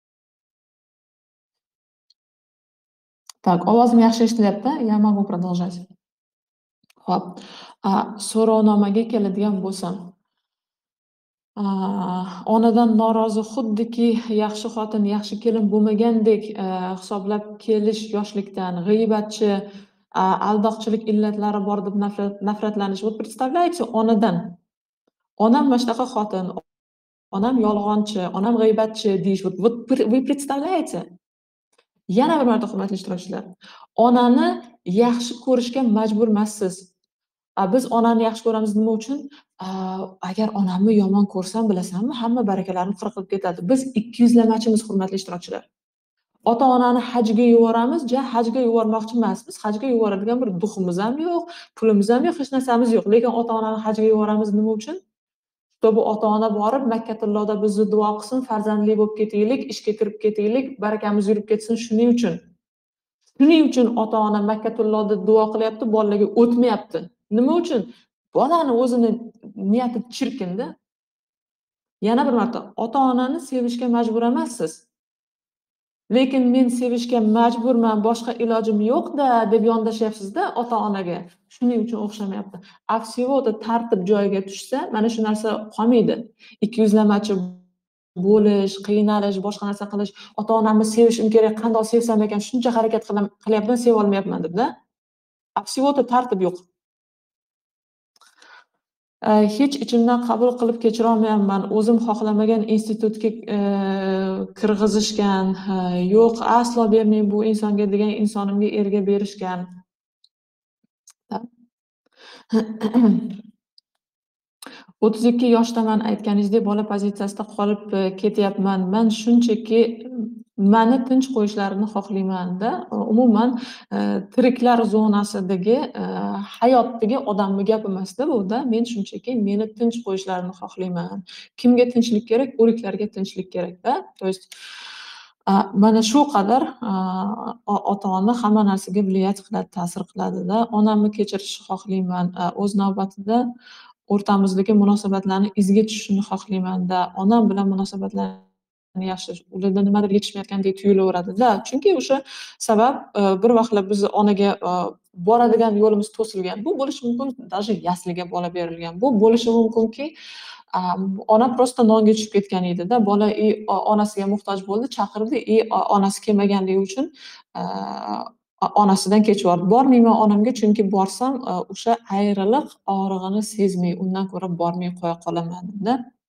Так, ovozim yaxshi eshitilyapti? Я могу продолжать. Xo'p. A, so'rovnomaga keladigan bo'lsam, a, onadan norozi, xuddiki yaxshi xotin, yaxshi kelin bo'lmagandek a, hisoblab kelish yoshlikdan, g'iybatchi, a, aldoqchilik illatlari bor deb nafrat, nafratlanish. Вот представляете, onadan. Onam mana shunaqa xotin, onam yolg'onchi, onam g'iybatchi deyish. Вот, вот вы представляете? Yana bir marta hurmatli ishtirokchilar, onani yaxshi ko'rishga majbur emassiz. A, biz onani yaxshi ko'ramiz nima uchun? A, agar onamni yomon ko'rsam, bilasanmi, hamma barakalarim qirqilib ketadi. Biz ikki yuzlamachimiz, hurmatli ishtirokchilar. Ota-onani hajga yuboramiz, ja hajga yubormoqchi emasmiz. Hajga yuboradigan bir duximiz ham yo'q, pulimiz ham yo'q, hech narsamiz yo'q. Lekin ota-onani hajga yuboramiz nima uchun? Bu ota-ona borib Makkatullohda bizni duo qilsin, farzandli bo'lib ketaylik, ishga kirib ketaylik, barakamiz yurib ketsin shuning uchun. Shuning uchun ota-ona Makkatullohda duo qilyapti, bolalarga o'tmayapti. Nima uchun? Bolani o'zini niyati chirkinda. Yana bir marta, ota-onani sevishga majbur emassiz. Lekin men sevishga majburman, boshqa ilojim yo'q-da deb yondashyapsiz-da ota-onaga. Shuning uchun o'xshamayapti. Aksiyota tartib joyiga tushsa, mana shu narsa qolmaydi. ikki yuzlamachi bo'lish, qiynalish, boshqa narsa qilish, ota-onamni sevishim kerak, qandoq sevsam ekan, shuncha harakat qilyapman, seva olmayapman deb-da. Aksiyota tartib yo'q. Eee, hech ichimdan qabul qilib kechirolmayapman. O'zim xohlamagan institutga eee, kirg'izishgan, eee, yo'q aslo bermang bu insonga degan insonimga erga berishgan. o'ttiz ikki yoshdaman aytganingizdek bola pozitsiyasida qolib eee, ketyapman. Man shunchaki mani tinch qo'yishlarini xohlayman-da. Umuman eee, tiriklar zonasidagi eee, hayotdagi odamni gapi emasda bu-da. Men shunchaki meni tinch qo'yishlarini xohlayman. Kimga tinchlik kerak? O'liklarga tinchlik kerak-da. То есть a, mana shu qadar aaa, ota-ona hamma narsaga влиять qiladi, ta'sir qiladi-da. Onamni kechirishni xohlayman. A, o'z navbatida o'rtamizdagi munosabatlarni izga tushishini xohlayman-da. Onam bilan munosabatlarni yaxshi, ularda nimadir yetishmayotgandek tuyulaveradi-da. Chunki o'sha sabab eee, bir vaqtlar biz onaga eee, boradigan yo'limiz to'silgan. Bu bo'lishi mumkin, даже яслиga bola berilgan. Bu bo'lishi mumkinki, a, ona prosta nonga tushib ketgan edi-da. Bola i onasiga muhtoj bo'ldi, chaqirdi i onasi kelmaganligi uchun eee, onasidan kechib yubordi. Bormayman onamga, chunki borsam eee, o'sha ayriliq og'rig'ini sezmay, undan ko'ra bormay qo'ya qolaman-da.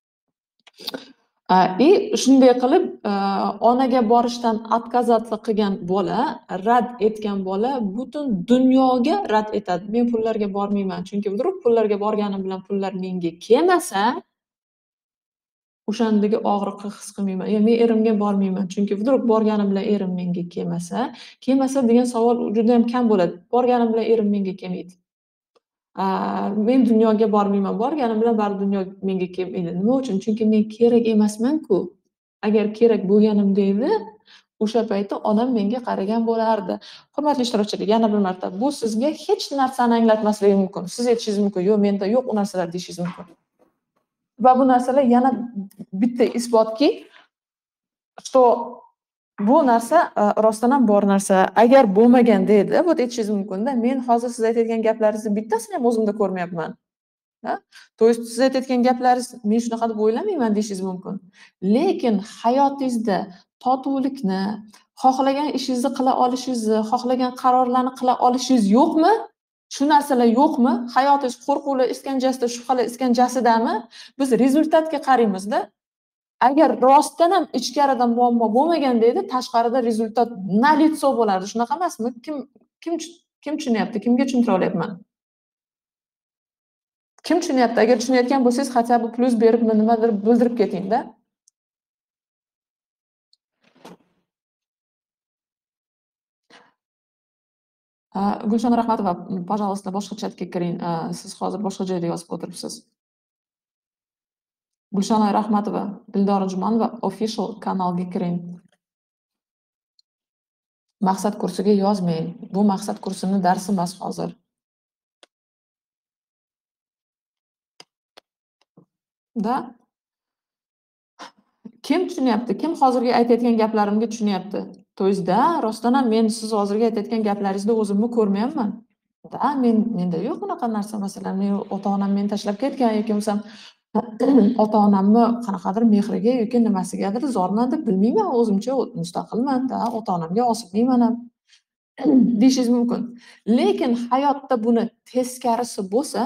A, и shunday qilib eee, onaga borishdan отказаться qilgan bola, rad etgan bola butun dunyoga rad etadi. Men pullarga bormayman, chunki vdруг pullarga borganim bilan pullar menga kelmasa o'shandagi og'riqni his qilmayman. Ya men erimga bormayman, chunki vdруг borganim bilan erim menga kelmasa, kelmasa degan savol juda ham kam bo'ladi. Borganim bilan erim menga kelmaydi. A, men dunyoga bormayman. Borganim bilan baribir dunyo menga kelmaydi. Nima uchun? Chunki men kerak emasman-ku. Agar kerak bo'lganimda edi, o'sha payti onam menga qaragan bo'lardi. Hurmatli ishtirokchilar, yana bir marta bu sizga hech narsani anglatmasligi mumkin. Siz aytishingiz mumkin, yo'q menda yo'q u narsalar deyishingiz mumkin. Va bu narsalar yana bitta isbotki, что bu narsa rostdan ham bor narsa. Agar bo'lmaganda edi, вот aytishingiz mumkin-da, men hozir siz aytayotgan gaplaringizni bittasini ham o'zimda ko'rmayapman. Ha? То есть siz aytayotgan gaplaringiz men shunaqa deb o'ylamayman deyishingiz mumkin. Lekin hayotingizda totuvlikni, xohlagan ishingizni qila olishingizni, xohlagan qarorlarni qila olishingiz yo'qmi? Shu narsalar yo'qmi? Hayotingiz qo'rquvlar iskanjasida, shubhalar iskanjasidami? Biz rezultatga qaraymiz-da. Agar rostdan ham ichkaridan muammo bo'lmaganda edi, tashqarida rezultat nalitso bo'lardi. Shunaqa emasmi? Kim kim kim tushunyapti? Kimga tushuntira olyapman? Kim tushunyapti? Agar tushunayotgan bo'lsangiz, хотя бы plus berib nimadir bildirib keting-da. A, Gulshon Rahmatova, пожалуйста, boshqa chatga kiring. Siz hozir boshqa joyda yozib o'tiribsiz. Gulshon Rahmatova, Dildora Jumanova official kanalga kiring. Maqsad kursiga yozmang. Bu maqsad kursining darsi emas hozir. Da? Kim tushunyapti? Kim hozirgi aytayotgan gaplarimga tushunyapti? То есть da, rostdan ham men siz hozirgi aytayotgan gaplaringizda o'zimni ko'rmayapman. Da, men menda yo'q unaqa narsa. Masalan, men ota-onam meni tashlab ketgan yoki bo'lmasam ota-onamni qanaqadir mehriga yoki nimasigadir zorman deb bilmayman, o'zimcha mustaqilman, da, ota-onamga osibmayman ham deyishingiz mumkin. Lekin hayotda buni teskarisi bo'lsa,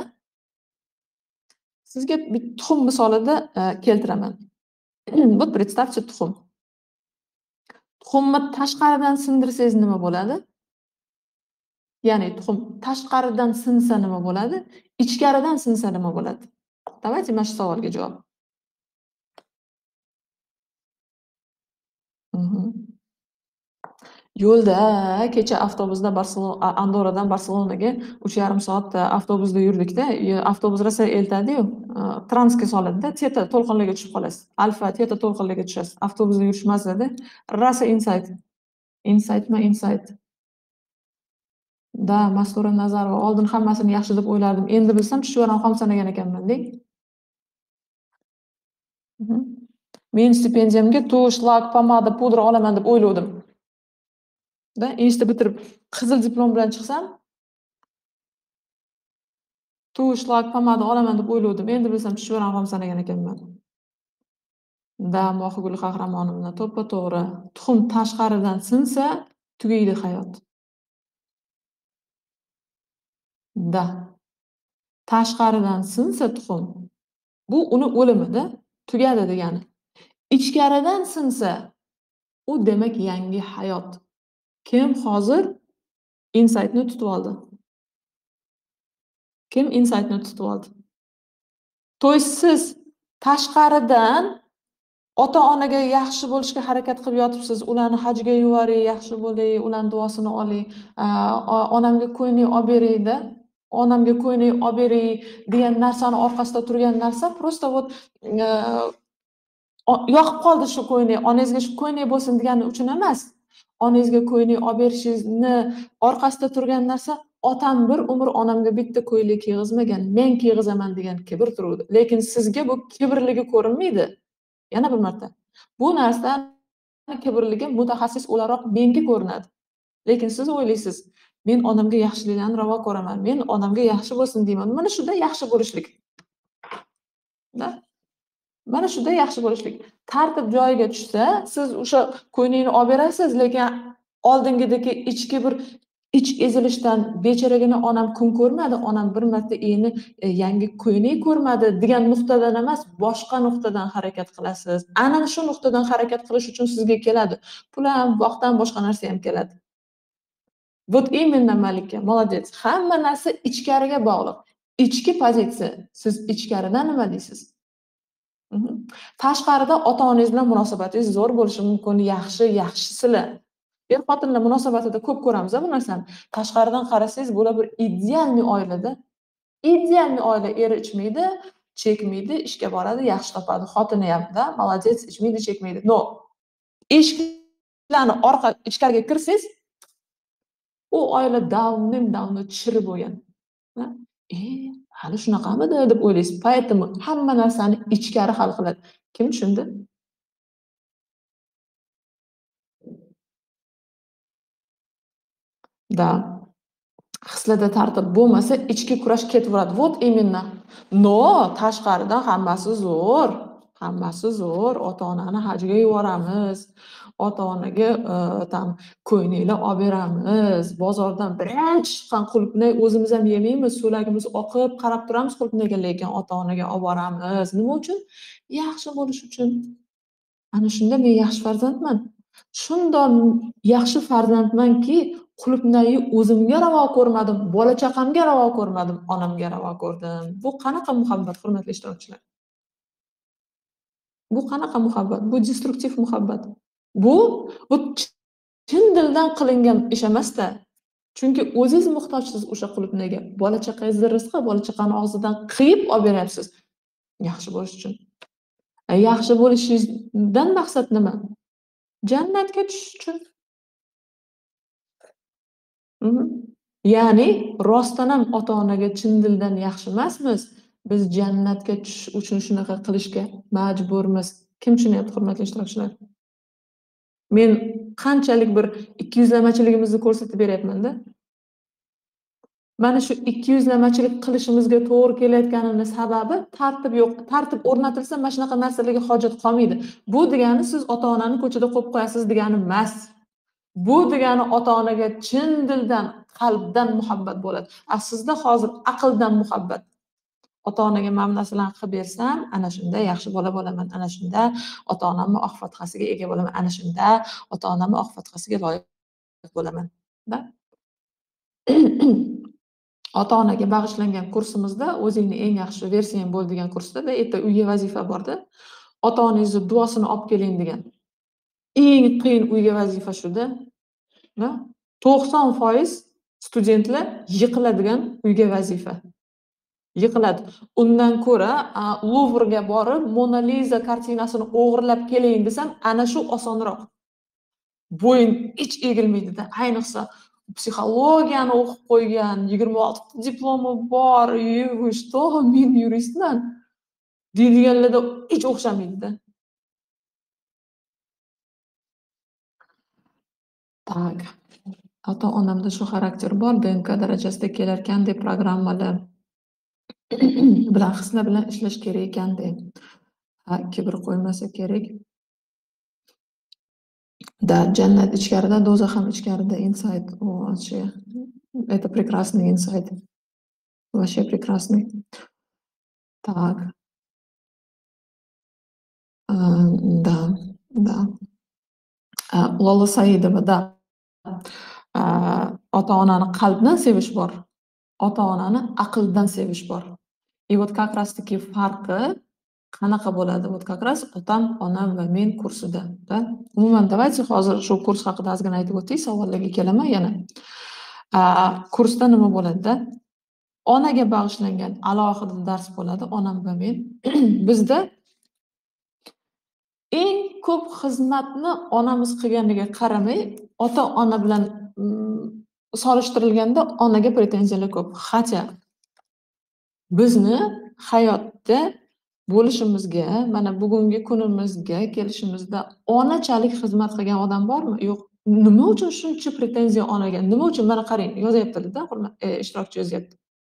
sizga bir tuxum misolida keltiraman. Вот представьте tuxum. Tuxumni tashqaridan sindirsangiz nima bo'ladi? Ya'ni tuxum tashqaridan sinsa nima bo'ladi? Ichkaridan sinsa nima bo'ladi? Давайте mana shu savolga javob. Yo'lda kecha avtobusda Barselona Andorradan Barselonaga uch yarim soat avtobusda yurdik-da. Avtobus rosa eltadi-yu, transga soladi-da, teta to'lqinlarga tushib qolasiz. Alfa teta to'lqinlarga tushasiz. Avtobusda yurish mazada, rosa insight. Insightmi, insight. Da, Mastura Nazarova oldin hammasini yaxshi deb o'ylardim. Endi bilsam chuchvaram ham sanagan ekanman-dek. Men stipendiyamga tush, lak, pomada, pudra olaman deb o'yladim. Da, institut bitirib qizil diplom bilan chiqsam, tush, lak, pomada olaman deb o'yladim. Endi bilsam chuchvaram ham sanagan ekanman. Da, Mohigul qahramonimni to'ppa-to'g'ri. Tuxum tashqaridan sinsa, tugaydi hayot. Da. Tashqaridan sinsa tuxum, bu uni o'limida tugadi degani. Ichkaridan sinsa, u demak yangi hayot. Kim hozir insightni tutib oldi? Kim insightni tutib oldi? To'y siz tashqaridan ota-onaga yaxshi bo'lishga harakat qilib yotibsiz. Ularni hajga yuboring, yaxshi bo'ling, ularning duosini oling, onamga ko'yning olib beringda, onamga ko'yning olib bering degan narsani orqasida turgan narsa просто вот yoqib qoldi shu ko'yning, onangizga shu ko'yning bo'lsin degani uchun emas. Onangizga ko'yning olib berishingizni orqasida turgan narsa otam bir umr onamga bitta ko'ylak kiygizmagan, men kiygizaman degan kibr turuvdi. Lekin sizga bu kibrligi ko'rinmaydi. Yana bir marta. Bu narsa kibrligi mutaxassis o'laroq menga ko'rinadi. Lekin siz o'ylaysiz, men onamga yaxshiliklarni ravo ko'raman, men onamga yaxshi bo'lsin deyman. Mana shunda yaxshi bo'lishlik. Da? Mana shunda yaxshi bo'lishlik. Tartib joyiga tushsa, siz o'sha ko'yningni olib berasiz, lekin oldingidagi ichki bir ich ezilishdan bechoragina onam kun ko'rmadi, onam bir marta endi yangi ko'ynak ko'rmadi degan nuqtadan emas, boshqa nuqtadan harakat qilasiz. Ana shu nuqtadan harakat qilish uchun sizga keladi. Pul ham, vaqt ham, boshqa narsa ham keladi. Вот именно Malika, молодец. Hamma narsa ichkariga bog'liq. Ichki pozitsiya. Siz ichkaridan nima deysiz? Tashqarida ota-onangiz bilan munosabatingiz zo'r bo'lishi mumkin, yaxshi, yaxshisilar. Er-xotinlar munosabatida ko'p ko'ramiz bu narsani. Tashqaridan qarasangiz, bular bir idealniy oilada. Idealniy oila, eri ichmaydi, chekmaydi, ishga boradi, yaxshi topadi. Xotini ham-da, молодец, ichmaydi, chekmaydi. No. Eshiklarni orqa ichkariga kirsangiz, u oila davnim davni chirib bo'lgan. E, hali shunaqamidi deb o'ylaysiz. Поэтому hamma narsani ichkari hal qiladi. Kim tushundi? Da. Hislarda tartib bo'lmasa, ichki kurash ketaveradi. Вот именно. No, tashqaridan hammasi zo'r. Hammasi zo'r. Ota-onani hajga yuboramiz. Ota-onaga tam ko'ynaklar olib beramiz. Bozordan birinchi chiqqan qulupni o'zimiz ham yemaymiz, so'lagimiz oqib qarab turamiz qulupniga, lekin ota-onaga olib boramiz. Nima uchun? Yaxshi bo'lish uchun. Ana shunda men yaxshi farzandman. Shundoq yaxshi farzandmanki, qulupnayni o'zimga ravo ko'rmadim, bola chaqamga ravo ko'rmadim, onamga ravo ko'rdim. Bu qanaqa muhabbat, hurmatli ishtirokchilar? Bu qanaqa muhabbat? Bu destruktiv muhabbat. Bu bu chin dildan qilingan ish emas-da. Chunki o'zingiz muhtojsiz o'sha qulupnayga. Bola chaqangizni rizqi, bola chaqani og'zidan qiyib olib beryapsiz. Yaxshi bo'lish uchun. Yaxshi bo'lishingizdan maqsad nima? Jannatga tushish uchun. Ya'ni rostdan ham ota-onaga chin dildan yaxshi emasmiz. Biz jannatga tushish uchun shunaqa qilishga majburmiz. Kim tushunyapti, hurmatli ishtirokchilar? Men qanchalik bir ikkiyuzlamachiligimizni ko'rsatib beryapman-da. Mana shu ikkiyuzlamachilik qilishimizga to'g'ri kelayotganini sababi tartib yo'q. Tartib o'rnatilsa, mana shunaqa narsalarga hojat qolmaydi. Bu degani siz ota-onani ko'chada qo'yib qo'yasiz degani emas. Bu degani ota-onaga chin dildan, qalbdan muhabbat bo'ladi. Sizda hozir aqldan muhabbat. Ota-onaga mana bu narsalarni qilib bersam, ana shunda yaxshi bola bo'laman. Ana shunda ota-onamning oq fathasiga ega bo'laman. Ana shunda ota-onamning oq fathasiga loyiq bo'laman. Da? Ota-onaga bag'ishlangan kursimizda o'zingni eng yaxshi versiyang bo'l degan kursda erta uyga vazifa bordi. Ota-onangizni duosini olib keling degan. Eng qiyin uyga vazifa shuda. to'qson foiz studentlar yiqiladigan uyga vazifa. Yiqiladi. Undan ko'ra Louvre'ga borib Mona Lisa kartinasini o'g'irlab keling desam, ana shu osonroq. Bo'yin hech egilmaydi-da. Ayniqsa psixologiyani o'qib qo'ygan, yigirma olti diplomi bor, что, men yuristman deydiganlarda hech o'xshamaydi-da. Tak. Ota-onamda shu xarakter bor, D N K darajasida kelarkan deb programmalar bilan hislar bilan ishlash kerak ekan deb. Ha, kibr qo'ymasa kerak. Да, jannat ichkarida, do'zax ham ichkarida, inside. O, вообще это прекрасный инсайт. Вообще прекрасный. Так, а, да, да. А, Lola Saidova, да. A, ota-onani qalbdan sevish bor, ota-onani aqldan sevish bor. И вот как раз таки farqi qanaqa bo'ladi? Вот как раз otam, onam va men kursida, да. Umuman давайте hozir shu kurs haqida ozgina aytib o'tay, savollarga kelaman yana. A, kursda nima bo'ladida? Onaga bag'ishlangan alohida dars bo'ladi, onam va men. Bizda eng ko'p xizmatni onamiz qilganiga qaramay, ota-ona bilan mm, solishtirilganda onaga pretenziyalar ko'p. Хотя bizni hayotda bo'lishimizga, mana bugungi kunimizga kelishimizda onachalik xizmat qilgan odam bormi? Yo'q. Nima uchun shuncha pretenziya onaga? Nima uchun? Mana qarang, yozyapti-da, hurmat e, ishtirokchi yozyapti.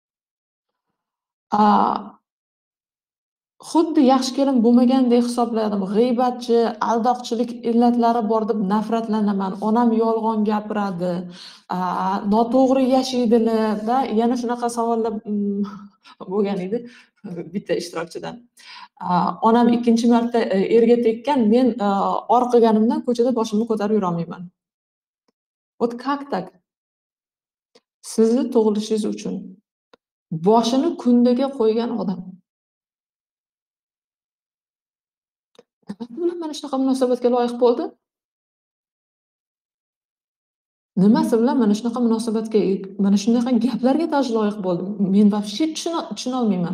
A, xuddi yaxshi kelin bo'lmagandek hisobladim. G'iybatchi, aldoqchilik illatlari bor deb nafratlanaman. Onam yolg'on gapiradi, a, noto'g'ri yashaydilar-da. Yana shunaqa savollar mm, bo'lgan edi bitta ishtirokchidan. A, onam ikkinchi marta e, erga tekkan, men a, or qilganimdan ko'chada boshimni ko'tarib yurolmayman. Вот как так? Sizni tug'ilishingiz uchun boshini kundaga qo'ygan odam. Nima bilan mana shunaqa munosabatga loyiq bo'ldi? Nimasi bilan mana shunaqa munosabatga, mana shunaqa gaplarga даже loyiq bo'ldi? Men вообще tushuna tushunolmayman.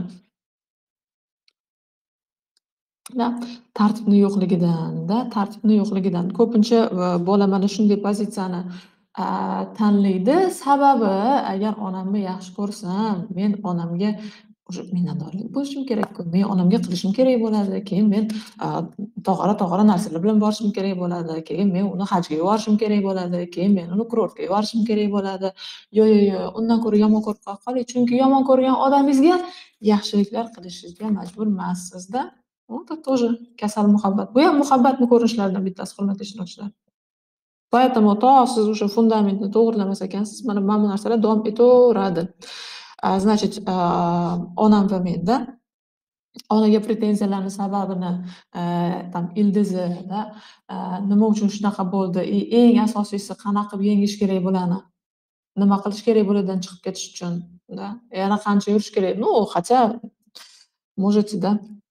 Da, tartibni yo'qligidan-da, tartibni yo'qligidan. Ko'pincha e, bola mana shunday pozitsiyani a, tanlaydi. Sababi, agar onamni yaxshi ko'rsam, men onamga o'sha minnatdorlik bo'lishim kerak-ku. Men onamga qilishim kerak bo'ladi. Keyin men a, tog'ora-tog'ora narsalar bilan borishim kerak bo'ladi. Keyin men uni hajga yuborishim kerak bo'ladi. Keyin men uni kurortga yuborishim kerak bo'ladi. Yo, yo, yo, undan ko'ra yomon ko'rib qoling. Chunki yomon ko'rgan odamingizga yaxshiliklar qilishingizga majbur emassiz-da. Это тоже kasal muhabbat. Bu ham muhabbatni ko'rinishlaridan bittasi, hurmatli ishtirokchilar. Поэтому to siz o'sha fundamentni to'g'rilamas ekansiz, mana mana bu narsalar davom etaveradi. A, Значит, a, onam va menda onaga pretenziyalarni sababini, a, tam ildizida, a, nima uchun shunaqa bo'ldi, и eng asosiysi qanaqa qilib yengish kerak bularni, nima qilish kerak bulardan chiqib ketish uchun, da. Yana qancha yurish kerak? Ну, хотя можете-da.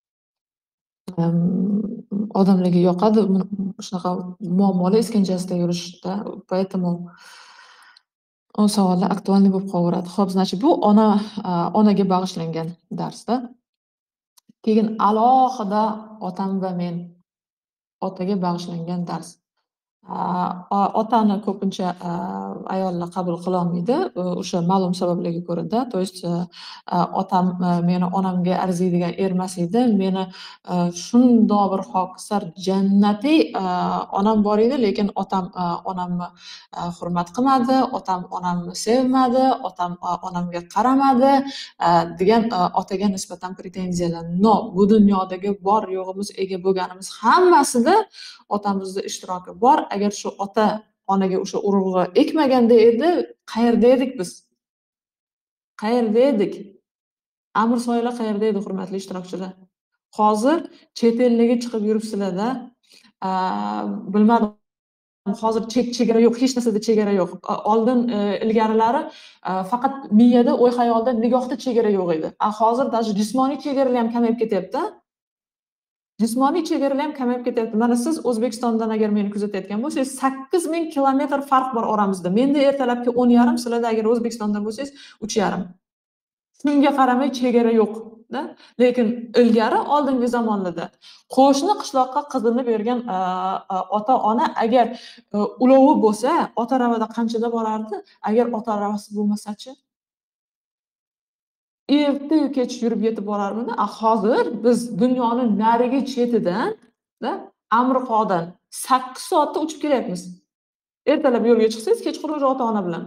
Odamlarga yoqadi shunaqa muammoli iskanjasida yurishda. Поэтому o savollar aktualniy bo'lib qolaveradi. Xo'p, значит, bu ona a, onaga bag'ishlangan darsda. Keyin alohida otam va men otaga bag'ishlangan dars. A, o- Otani ko'pincha a, ayollar qabul qilolmaydi, e, o'sha ma'lum sabablarga ko'ra-da. То есть a, a, otam a, meni onamga arziydigan emas edi. Meni a, shundoq bir hokisor jannatiy a, onam bor edi, lekin otam a, onamni a, hurmat qilmadi, otam onamni sevmadi, otam a, onamga qaramadi a, degan a, otaga nisbatan pretenziyalar. No, bu dunyodagi bor yo'g'imiz, ega bo'lganimiz hammasida otamizni ishtiroki bor. Agar shu ota onaga o'sha urug'ni ekmaganda edi, qayerda edik biz? Qayerda edik? Amir soylar qayerda edi, hurmatli ishtirokchilar? Hozir chet ellarga chiqib yuribsizlar-da. A, Bilmadim, hozir chek chegara yo'q, hech narsada chegara yo'q. A, Oldin e, ilgarilari a, faqat miyada, o'y-xayolda, nigohda chegara yo'q edi. A, Hozir даже jismoniy chegaralar ham kamayib ketyapti. Jismoniy chegaralar ham kamayib ketyapti. Mana siz O'zbekistondan agar meni kuzatayotgan bo'lsangiz, sakkiz ming kilometr farq bor oramizda. Menda ertalabki o'n yarim, sizlarda agar O'zbekistonda bo'lsangiz uch yarim. Shunga qaramay chegara yo'q-da. Lekin ilgari oldingi zamonlarda qo'shni qishloqqa qizini bergan a, a, ota-ona agar a, ulovi bo'lsa, ota aravada qanchada borardi? Agar ota aravasi bo'lmasa-chi? Erta-yu kech yurib yetib borarmidi? A, Hozir biz dunyoning narigi chetidan, da, Amriqodan sakkiz soatda uchib kelyapmiz. Ertalab yo'lga chiqsangiz, kechqurun уже ota-ona bilan.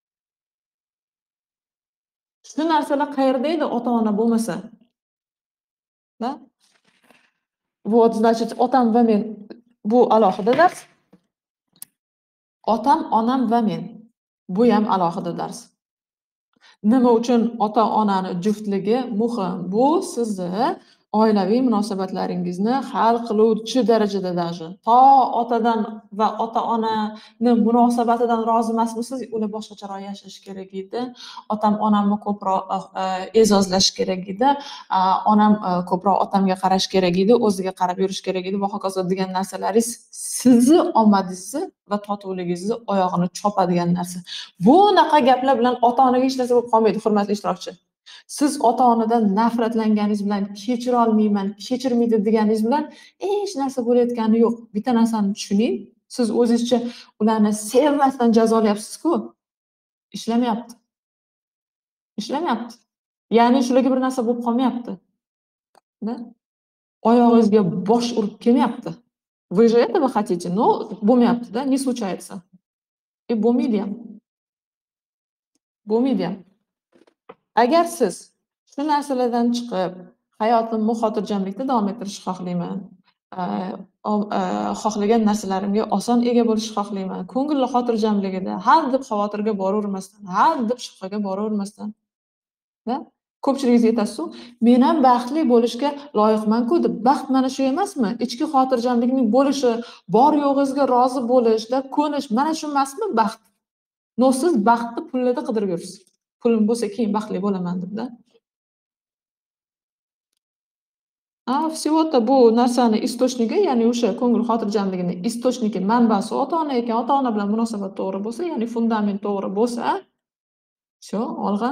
Shu narsalar qayerda edi ota-ona bo'lmasa? Da? Вот, значит, otam va men. Bu alohida dars. Otam, onam va men. Bu ham alohida dars. Nima uchun ota-onani juftligi muhim? Bu sizni oilaviy munosabatlaringizni hal qiluvchi darajada даже. To otadan va ota-onani munosabatidan rozi emasmisiz, ular boshqacharoq yashashi kerak edi. Otam onamni ko'proq e'zozlash kerak edi. Onam ko'proq otamga qarash kerak edi, o'ziga qarab yurish kerak edi va hokazo degan narsalaringiz sizni omadingizni va totuvligingizni oyog'ini chopadigan narsa. Bunaqa gaplar bilan ota-onaga hech narsa bo'lib qolmaydi, hurmatli ishtirokchi. Siz ota-onadan nafratlanganingiz bilan, kechira olmayman, kechirmaydi deganingiz bilan hech narsa bo'layotgani yo'q. Bitta narsani tushuning, siz o'zingizcha ularni sevmasdan jazolayapsiz-ku. Ishlamayapti. Ishlamayapti. Ya'ni shularga bir narsa bo'lib qolmayapti. Da? Oyog'ingizga bosh urib kelmayapti. Вы же этого хотите, но bo'lmayapti, da, не случается. И bo'lmaydi ham. Bo'lmaydi ham. Agar siz shu narsalardan chiqib, hayotimni xotirjamlikda davom ettirishni xohlayman, xohlagan narsalarimga oson ega bo'lishni xohlayman, ko'ngilli xotirjamligida har deb xavotirga boravermasdan, har deb shubhaga boravermasdan, da? Ko'pchiligingizga aytasiz-ku, men ham baxtli bo'lishga loyiqman-ku deb. Baxt mana shu emasmi? Ichki xotirjamlikning bo'lishi, bor yo'g'ingizga rozi bo'lish, da ko'nish, mana shu emasmi baxt? No, siz baxtni pullarda qidirib yursiz. Pulim bo'lsa keyin baxtli bo'laman deb-da. A, всего-то bu narsani istochnigi, ya'ni o'sha ko'ngil xotirjamligini istochnigi, manbasi ota-ona ekan, ota-ona bilan munosabat to'g'ri bo'lsa, ya'ni fundament to'g'ri bo'lsa, shu olg'a.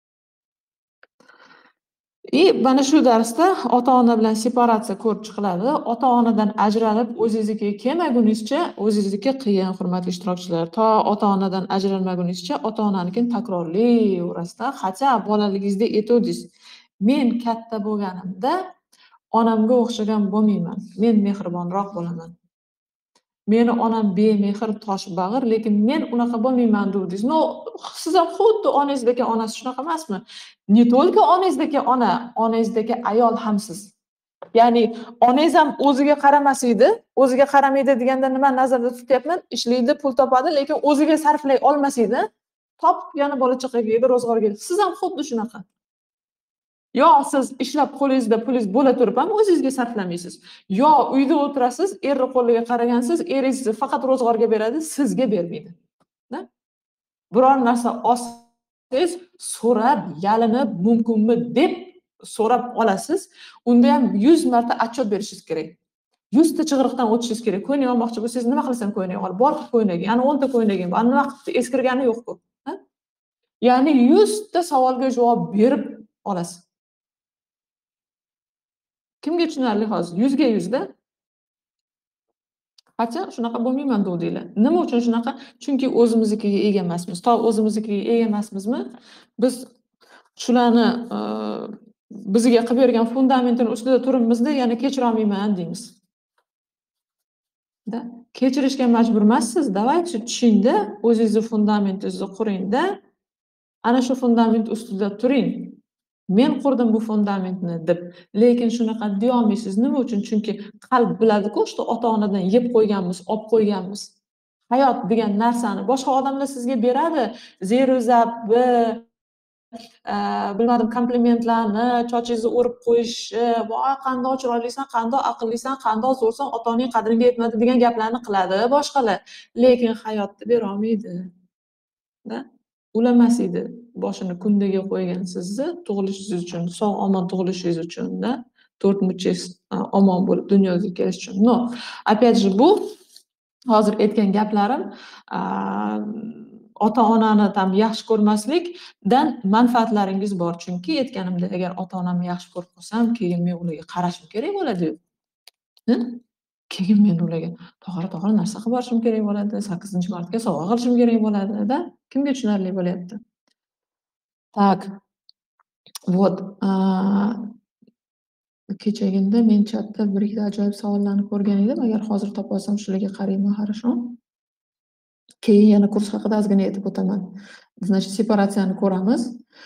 И mana shu darsda ota-ona bilan separatsiya ko'rib chiqiladi. Ota-onadan ajralib o'zingizga kelmagunizcha, o'zingizga qiyin, hurmatli ishtirokchilar. To ota-onadan ajralmagunizcha ota-onanikini takrorlayverasizda. Hatto bolaligingizda aytdingiz, men katta bo'lganimda onamga o'xshagan bo'lmayman. Men mehribonroq bo'laman. Meni onam bemehr toshbag'ir, lekin men unaqa bo'lmayman dedingiz. No, siz ham xuddi onangizdagi onasi shunaqa emasmi? Ne только onangizdagi ona, onangizdagi ayol hamsiz. Ya'ni onangiz ham o'ziga qaramasaydi, o'ziga qaramaydi deganda nima nazarda tutyapman? Ishlaydi, pul topadi, lekin o'ziga sarflay olmasaydi, top yana bola chaqaga edi, ro'zg'orga edi. Siz ham xuddi shunaqa. Yo siz ishlab qo'lingizda pulingiz bo'la turib ham o'zingizga sarflamaysiz. Yo uyda o'tirasiz, erni qo'liga qaragansiz, eringiz faqat ro'zg'orga beradi, sizga bermaydi. Da? Biror narsa olsangiz, so'rab, yalinib, mumkinmi deb so'rab olasiz. Unda ham yuz marta отчет berishingiz kerak. yuz ta chig'iriqdan o'tishingiz kerak. Ko'ylak olmoqchi bo'lsangiz, nima qilsam ko'ylak olib, bor ko'ylagi, yana o'n ta ko'ylagim bor. Nima qilib eskirgani yo'q-ku. Ya'ni yuz ta savolga javob berib olasiz. Kimga tushunarli hozir? yuzga yuz da. Qachon shunaqa bo'lmayman degdilar. Nima uchun shunaqa? Chunki o'zimiznikiga ega emasmiz. To o'zimiznikiga ega emasmizmi? Biz shularni bizga qilib bergan fundamentning ustida turibmizda, yana kechira olmayman deymiz. Da, kechirishga majbur emassiz. Davaychi tushingda, o'zingizni fundamentingizni quringda, ana shu fundament ustida turing. Men qurdim bu fundamentni deb, lekin shunaqa deya olmaysiz. Nima uchun? Chunki qalb biladi-ku, o'sha ota-onadan yeb qo'yganmiz, olib qo'yganmiz. Hayot degan narsani boshqa odamlar sizga beradi. Zero-zabbi, bilmadim, komplimentlarni, chochingizni o'rib qo'yishi, "Voy, qandoq chiroylisan, qandoq aqllisan, qandoq zo'rsan, otaning qadriga yetmadi" degan gaplarni qiladi boshqalar, lekin hayotda bera olmaydi. Da? Ulamas edi boshini kundaga qo'ygan sizni tug'ilishingiz uchun, sog' omon tug'ilishingiz uchun, da, to'rt muchangiz omon bo'lib dunyoga kelish uchun. No, опять же bu hozir aytgan gaplarim ota-onani ham yaxshi ko'rmaslikdan manfaatlaringiz bor. Chunki aytganimdek, agar ota-onamni yaxshi ko'rib qolsam, keyin men ularga qarashim kerak bo'ladi. Keyin men ularga to'g'ri-to'g'ri narsa qilib borishim kerak bo'ladi, sakkizinchi martga sovg'a qilishim kerak bo'ladi-da. Kimga tushunarli bo'lyapti? Tak. Вот. Kechaginda men chatda bir ikkita ajoyib savollarni ko'rgan edim. Agar hozir topa olsam shularga qarayman, хорошо? Keyin yana kurs haqida ozgina aytib o'taman. Значит, separatsiyani ko'ramiz.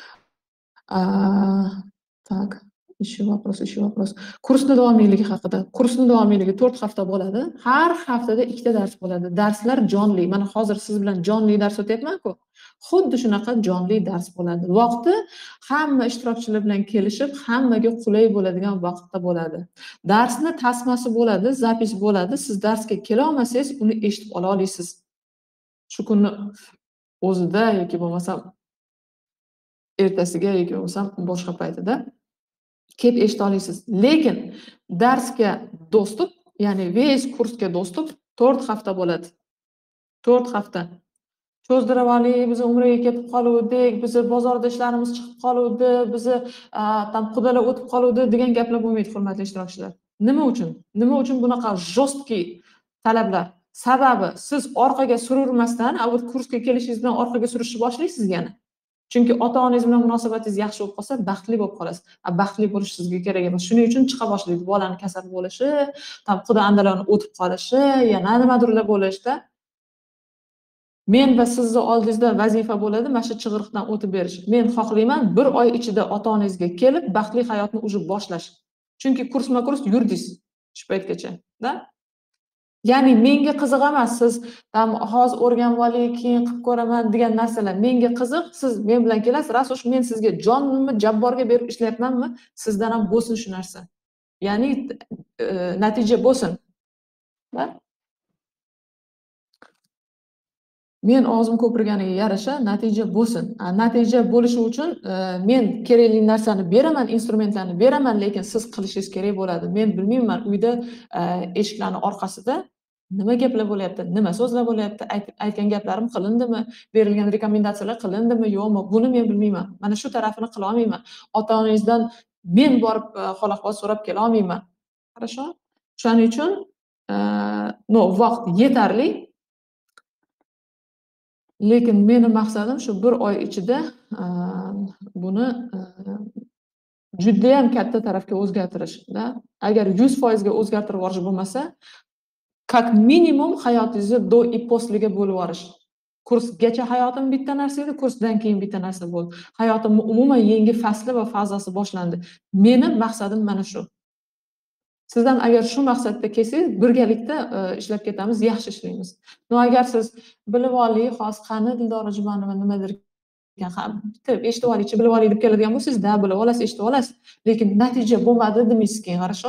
Tak. Еще вопрос, еще вопрос. Kursning davomiyligi haqida. Kursning davomiyligi to'rt hafta bo'ladi. Har haftada ikkita dars bo'ladi. Darslar jonli. Mana hozir siz bilan jonli dars o'tyapman-ku. Xuddi shunaqa jonli dars bo'ladi. Vaqti hamma ishtirokchilar bilan kelishib, hammaga qulay bo'ladigan vaqtda bo'ladi. Darsni tasmasi bo'ladi, zapis bo'ladi. Siz darsga kela olmasangiz, uni eshitib ola olasiz. Shu kunni o'zida yoki bo'lmasam ertasiga yoki bo'lmasam boshqa paytida kelib eshita olasiz. Lekin darsga dostуп, ya'ni ves kursga dostуп to'rt hafta bo'ladi. to'rt hafta. Cho'zdirib olib, biz umraga ketib qoluvdik, biz bozorda ishlarimiz chiqib qoluvdi, biz tam qudalar o'tib qoluvdi degan gaplar bo'lmaydi, hurmatli ishtirokchilar. Nima uchun? Nima uchun bunaqa jostki talablar? Sababi siz orqaga sururmasdan, avval kursga kelishingiz bilan orqaga surishni boshlaysiz yana. Chunki ota-onangiz bilan munosabatingiz yaxshi bo'lib qolsa, baxtli bo'lib qolasiz. Baxtli bo'lish sizga kerak emas. Shuning uchun chiqa boshlaydi. Bolani kasal bo'lishi, tam quda andalarni o'tib qolishi, yana nimadirlar bo'lishda. Men va sizni oldingizda vazifa bo'ladi, mana shu chig'iriqdan o'tib berish. Men xohlayman bir oy ichida ota-onangizga kelib, baxtli hayotni o'zi boshlash. Chunki kursma-kurs yurdingiz shu paytgacha, da? Ya'ni menga qiziq emas, siz tam hozir o'rganib oling, keyin qilib ko'raman degan narsalar. Menga qiziq, siz men bilan kelasiz, rasosh men sizga jonimni jabborga berib ishlayapmanmi? Sizdan ham bo'lsin shu narsa. Ya'ni natija bo'lsin. Da? Men og'zim ko'pirganiga yarasha natija bo'lsin. Natija bo'lishi uchun men kerakli narsani beraman, instrumentlarni beraman, lekin siz qilishingiz kerak bo'ladi. Men bilmayman, uyda eshiklarning orqasida nima gaplar bo'lyapti, nima so'zlar bo'lyapti, aytgan gaplarim qilindimi, berilgan rekomendatsiyalar qilindimi, yo'qmi, buni men bilmayman. Mana shu tarafini qila olmayman. Ota-onangizdan men borib xalaqot so'rab kela olmayman. Хорошо? Shuning uchun no, vaqt yetarli. Lekin meni maqsadim shu bir oy ichida buni juda ham katta tarafga o'zgartirish. Agar yuz foiz ga o'zgartirib yuborish bo'lmasa, как minimum hayotingizni do и posliga bo'lib yuborish. Kursgacha hayotim bitta narsa edi, kursdan keyin bitta narsa bo'ldi. Hayotimning umuman yangi fasli va fazasi boshlandi. Meni maqsadim mana shu. Sizdan agar shu maqsadda kelsangiz, birgalikda ishlab ketamiz, yaxshi ishlaymiz. No, agar siz bilib oling, hozir qani Dildora Jumanova nimadir ekan, bitta eshitib olingchi, bilib oling deb keladigan bo'lsangiz, da bilib olasiz, eshitib olasiz. Lekin natija bo'lmadi demaysiz keyin, хорошо?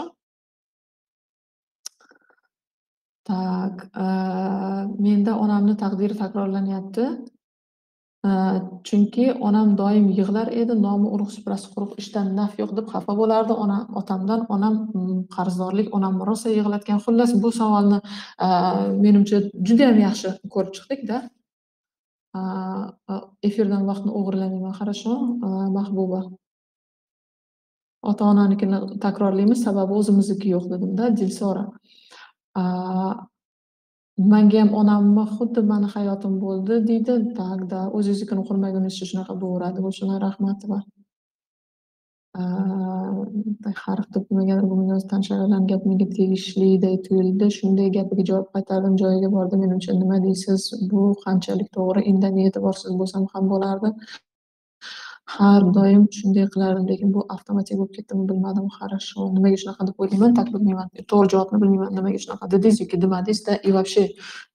Tak, menda onamning taqdiri takrorlanyapti. Chunki onam doim yig'lar edi, nomi urug' suprasi quruq, ishdan naf yo'q deb xafa bo'lardi. Ona otamdan, onam qarzdorlik, onam rosa yig'latgan. Xullas, bu savolni menimcha juda ham yaxshi ko'rib chiqdik-da. Efirdan vaqtni o'g'irlamayman, хорошо, Mahbuba. Ota-onanikini takrorlaymiz, sababi o'zimizniki yo'q dedim-da, Dilsora. Menga ham onamni xuddi meni hayotim bo'ldi deydi. Taqda o'zingiznikini qurmagunizcha shunaqa bo'laveradi. Bo'lishuna rahmat va harf deb nimagadir bugun o'zi tanishlardan gap menga tegishliday tuyuldi. Shunday gapiga javob qaytardim, joyiga bordi. Menimcha nima deysiz? Bu qanchalik to'g'ri? Indamay e'tiborsiz bo'lsam ham bo'lardi. Har doim shunday qilardim, lekin bu avtomatik bo'lib ketdimi bilmadim. Хорошо. Nimaga shunaqa deb o'ylayman, tak bilmayman. To'g'ri javobni bilmayman. Nimaga shunaqa dedingiz yoki demadingiz-da, и вообще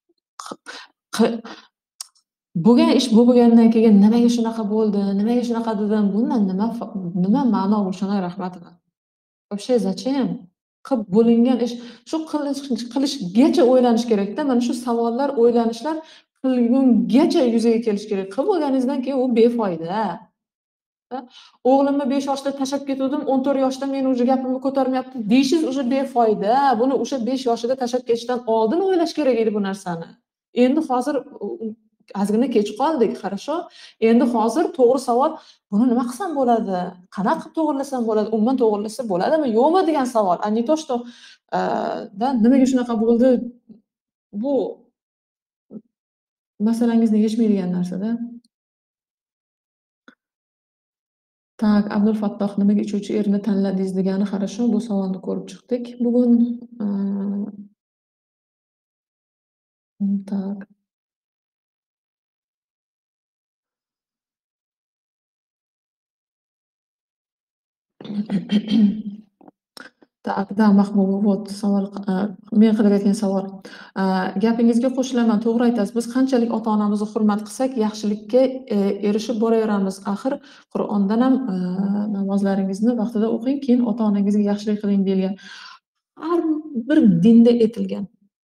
bo'lgan ish bo'lgandan keyin nimaga shunaqa bo'ldi, nimaga shunaqa dedim, bundan nima nima ma'no Gulshana Rahmatova? Вообще zачем? Qilib bo'lingan ish shu qilishgacha o'ylanish kerak-da. Mana shu savollar, o'ylanishlar qilgungacha yuzaga kelish kerak. Qilib bo'lganingizdan keyin u befoyda. O'g'limni besh yoshda tashlab ketdim, o'n to'rt yoshda men o'zi gapimni ko'tarmayapti deyishingiz o'sha befoyda. Buni o'sha besh yoshida tashlab ketishdan oldin o'ylash kerak edi bu narsani. Endi hozir ozgina kech qoldik, хорошо? Endi hozir to'g'ri savol, buni nima qilsam bo'ladi? Qanaqa qilib to'g'rilasam bo'ladi? Umuman to'g'rilasa bo'ladimi, yo'qmi degan savol. A не то, что da nimaga shunaqa bo'ldi? Bu masalangizni yechmaydigan narsa-da. Tak, Abdul Fattoh nimaga ichuvchi erni tanladingiz degani, хорошо, bu savolni ko'rib chiqdik bugun. Tak. Так, да, Mahbuba, вот savol, q- a, men qilayotgan savol. A, Gapingizga qo'shilaman, to'g'ri aytasiz. Biz qanchalik ota-onamizni hurmat qilsak, yaxshilikka e, erishib boraveramiz. Axir Qur'ondan ham e, namozlaringizni vaqtida o'qing, keyin ota-onangizga yaxshilik qiling deyilgan. Har bir dinda aytilgan.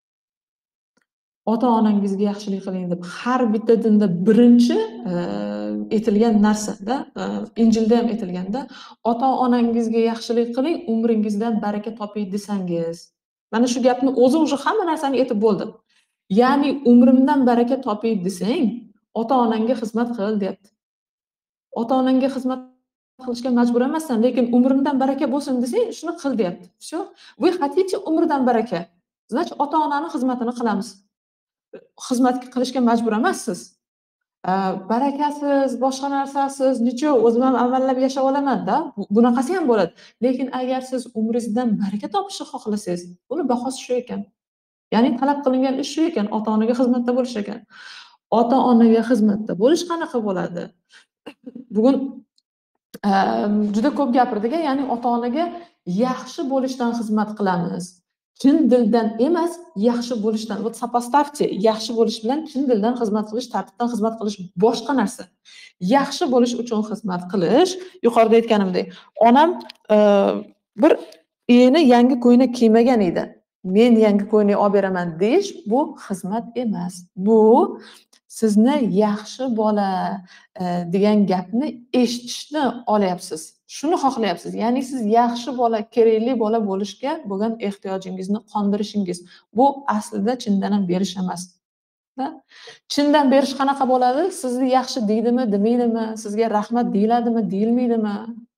Ota-onangizga yaxshilik qiling deb har bitta dinda birinchi e, aytilgan narsada, e, Injilda ham aytilganda, ota-onangizga yaxshilik qiling, umringizdan baraka toping desangiz. Mana shu gapni o'zi уже hamma narsani aytib bo'ldi. Ya'ni umrimdan baraka toping desang, ota-onangga xizmat qil deyapti. Ota-onangga xizmat qilishga majbur emassan, lekin umrimdan baraka bo'lsin desang, shuni qil deyapti. Всё. Вы хотите umrdan baraka? Значит, ota-onani xizmatini qilamiz. Xizmat qilishga majbur emassiz. A, barakasiz, boshqa narsasiz, nicho o'zim ham amallab yashab olaman-da. Bu- Bunaqasi ham bo'ladi. Lekin agar siz umringizdan baraka topishni xohlasangiz, buni bahosi shu ekan. Ya'ni talab qilingan ish shu ekan, ota-onaga xizmatda bo'lish ekan. Ota-onaga xizmatda bo'lish qanaqa bo'ladi? Bugun Ehm, juda ko'p gapirdik, ya'ni ota-onaga yaxshi bo'lishdan xizmat qilamiz. Chin dildan emas, yaxshi bo'lishdan. Вот сопоставьте, yaxshi bo'lish bilan chin dildan xizmat qilish, tartibdan xizmat qilish boshqa narsa. Yaxshi bo'lish uchun xizmat qilish, yuqorida aytganimdek, onam e, bir yeni yangi ko'ylak kiymagan edi. Men yangi ko'ylak olib beraman deyish bu xizmat emas. Bu sizni yaxshi bola e, degan gapni eshitishni olyapsiz. Shuni xohlayapsiz. Ya'ni siz yaxshi bola, kerakli bola bo'lishga bo'lgan ehtiyojingizni qondirishingiz. Bu aslida chindan ham berish emas. Da? Chindan berish qanaqa bo'ladi? Sizni yaxshi deydimi, demaydimi? Sizga rahmat deyiladimi, deyilmaydimi?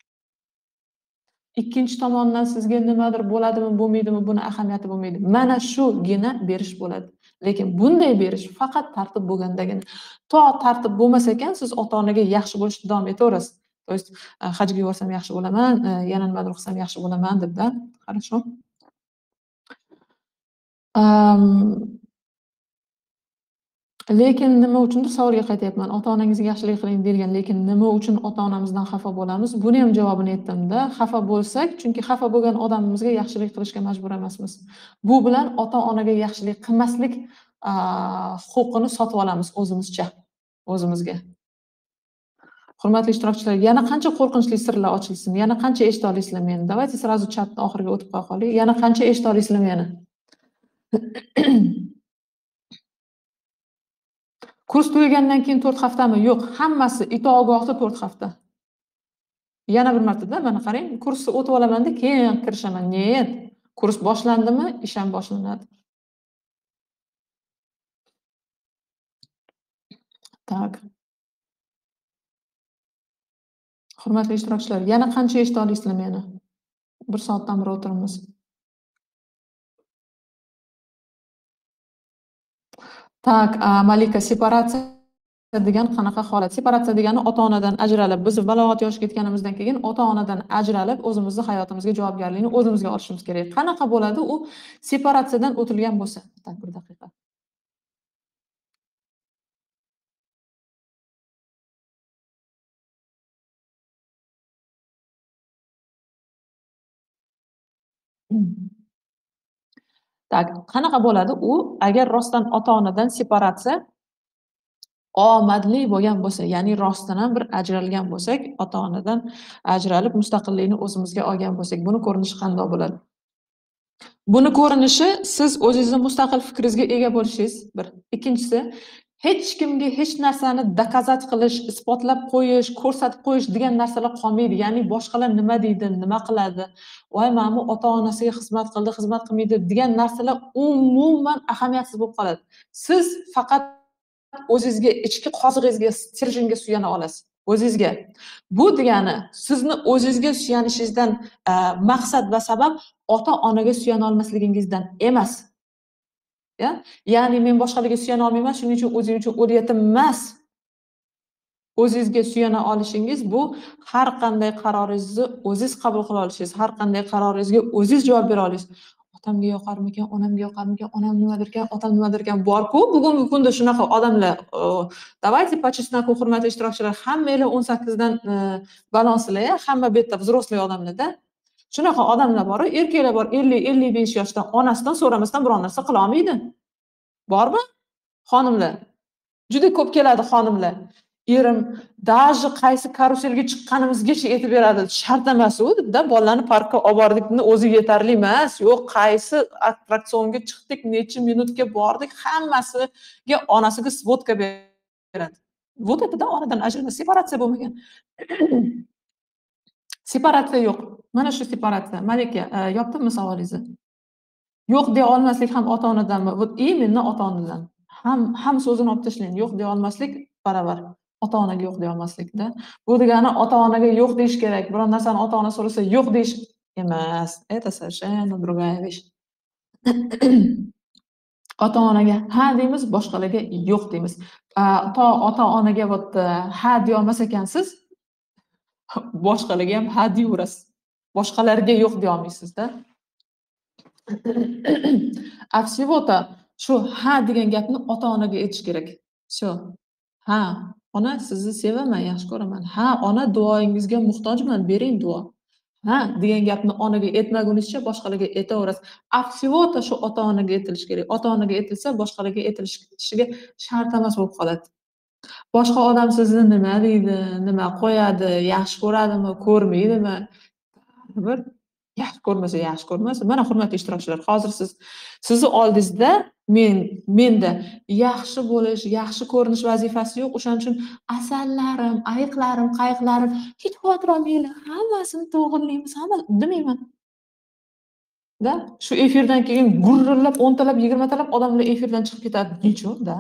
Ikkinchi tomondan sizga nimadir bo'ladimi, bo'lmaydimi, buni ahamiyati bo'lmaydi. Mana shugina berish bo'ladi. Lekin bunday berish faqat tartib bo'lgandagina. To tartib bo'lmasa ekan, siz ota-onaga yaxshi bo'lishni davom etaverasiz. То есть e, hajga yuborsam yaxshi bo'laman, e, yana nimadir qilsam yaxshi bo'laman debda. Хорошо. Am, Lekin nima uchundir savolga qaytyapman. Ota-onangizga yaxshilik qiling deyilgan, lekin nima uchun ota-onamizdan xafa bo'lamiz? Buni ham javobini aytdimda. Xafa bo'lsak, chunki xafa bo'lgan odamimizga yaxshilik qilishga majbur emasmiz. Bu bilan ota-onaga yaxshilik qilmaslik a, huquqini sotib olamiz o'zimizcha, o'zimizga. Hurmatli ishtirokchilar, yana qancha qo'rqinchli sirlar ochilsin? Yana qancha eshita olasizlar meni? Давайте сразу chatni oxiriga o'tib qo'ya qoling. Yana qancha eshita olasizlar meni? Kurs tugagandan keyin to'rt haftami? Yo'q, hammasi ito'gohda to'rt hafta. Yana bir martada mana qarang, kursni o'tib olamanda keyin kirishaman. Niyat. Kurs boshlandimi, ish ham boshlanadi. Tak. Hurmatli ishtirokchilar, yana qancha eshita olasizlar meni? Bir soatdan beri o'tiramiz. Tak, Malika, separatsiya degan qanaqa holat? Separatsiya degani ota-onadan ajralib, biz balog'at yoshiga yetganimizdan keyin ota-onadan ajralib, o'zimizni hayotimizga javobgarlikni o'zimizga olishimiz kerak. Qanaqa bo'ladi u separatsiyadan o'tilgan bo'lsa? Tak, bir daqiqa. Tak, qanaqa bo'ladi u agar rostdan ota-onadan separatsiya omadli bo'lgan bo'lsa, ya'ni rostdan ham bir ajralgan bo'lsak, ota-onadan ajralib mustaqillikni o'zimizga olgan bo'lsak, buni ko'rinishi qanday bo'ladi? Buni ko'rinishi siz o'zingizni mustaqil fikringizga ega bo'lishingiz bir. Ikkinchisi, hech kimga hech narsani dokazat qilish, isbotlab qo'yish, ko'rsatib qo'yish degan narsalar qolmaydi. Ya'ni boshqalar nima deydi, nima qiladi, voy mana bu ota-onasiga xizmat qildi, xizmat qilmaydi degan narsalar umuman ahamiyatsiz bo'lib qoladi. Siz faqat o'zingizga, ichki qozig'ingizga, stерженьga suyana olasiz. O'zingizga. Bu degani sizni o'zingizga suyanishingizdan maqsad va sabab ota-onaga suyana olmasligingizdan emas. Ya? Ya'ni men boshqalarga suyana olmayman, shuning uchun o'zing uchun o'rgatim emas. O'zingizga suyana olishingiz bu har qanday qaroringizni o'zingiz qabul qila olishingiz, har qanday qaroringizga o'zingiz javob bera olishingiz. Otamga yoqarmikan, onamga yoqarmikan, onam nimadirkan, otam nimadirkan bor-ku, bugungi kunda shunaqa odamlar. Давайте по чесноку, hurmatli ishtirokchilar, hammanglar o'n sakkizdan balonsizlar, hamma bu yerda взрослый odamlarda. Shunaqa odamlar bor, erkaklar bor, ellik ellik besh yoshdan onasidan so'ramasdan biror narsa qila olmaydi. Bormi? Xonimlar. Juda ko'p keladi xonimlar. Erim даже qaysi karuselga chiqqanimizgacha aytib beradi. Shart emas u, deb bolalarni parkka olib bordikni o'zi yetarli emas. Yo'q, qaysi attraksionga chiqdik, necha minutga bordik, hammasiga onasiga svodka beradi. Вот это-da onadan ajrama, separatsiya bo'lmagan. Separatsiya yo'q. Mana shu separatsiya. Malika, yopdimmi savolingizni? Yo'q deya olmaslik ham ota-onadanmi? Вот именно ota-onadan. Ham ham so'zini olib tashlang. Yo'q deya olmaslik baravar. Ota-onaga yo'q deya olmaslikda. Bu degani ota-onaga yo'q deyish kerak. Biror narsani ota-ona so'rasa yo'q deyish emas. Это совершенно другая вещь. Ota-onaga ha deymiz, boshqalarga yo'q deymiz. To ota-onaga вот ha deya olmas ekansiz, boshqalarga ham ha deyaverasiz. Boshqalarga yo'q deya olmaysizda. A всего-то shu ha degan gapni ota-onaga aytish kerak. Shu. Ha, ona sizni sevaman, yaxshi ko'raman. Ha, ona duoingizga muhtojman, bering duo. Ha degan gapni onaga aytmagunizcha boshqalarga aytaverasiz. A всего-то shu ota-onaga aytilishi kerak. Ota-onaga aytilsa boshqalarga aytilishiga shart emas bo'lib qoladi. Boshqa odam sizni nima deydi, nima qo'yadi, yaxshi ko'radimi, ko'rmaydimi? Bir yaxshi ko'rmasa, yaxshi ko'rmasa. Mana hurmatli ishtirokchilar, hozir siz sizni oldingizda men menda yaxshi bo'lish, yaxshi ko'rinish vazifasi yo'q. O'shaning uchun asallarim, ayiqlarim, qayiqlarim hech xavotir olmanglar. Hammasini to'g'rilaymiz, hamma demayman. Da, shu efirdan keyin gurrillab o'ntalab, yigirmatalab odamlar efirdan chiqib ketadi. Nechun da?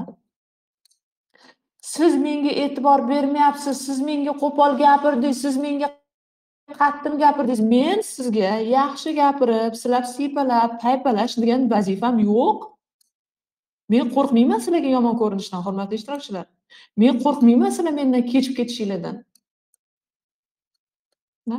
Siz menga e'tibor bermayapsiz, siz menga qo'pol gapirdingiz, siz menga qattiq gapirdingiz. Men sizga yaxshi gapirib, silab siypalab, paypalash degan vazifam yo'q. Men qo'rqmayman sizlarga yomon ko'rinishdan, hurmatli ishtirokchilar. Men qo'rqmayman sizlar mendan kechib ketishinglardan. Da?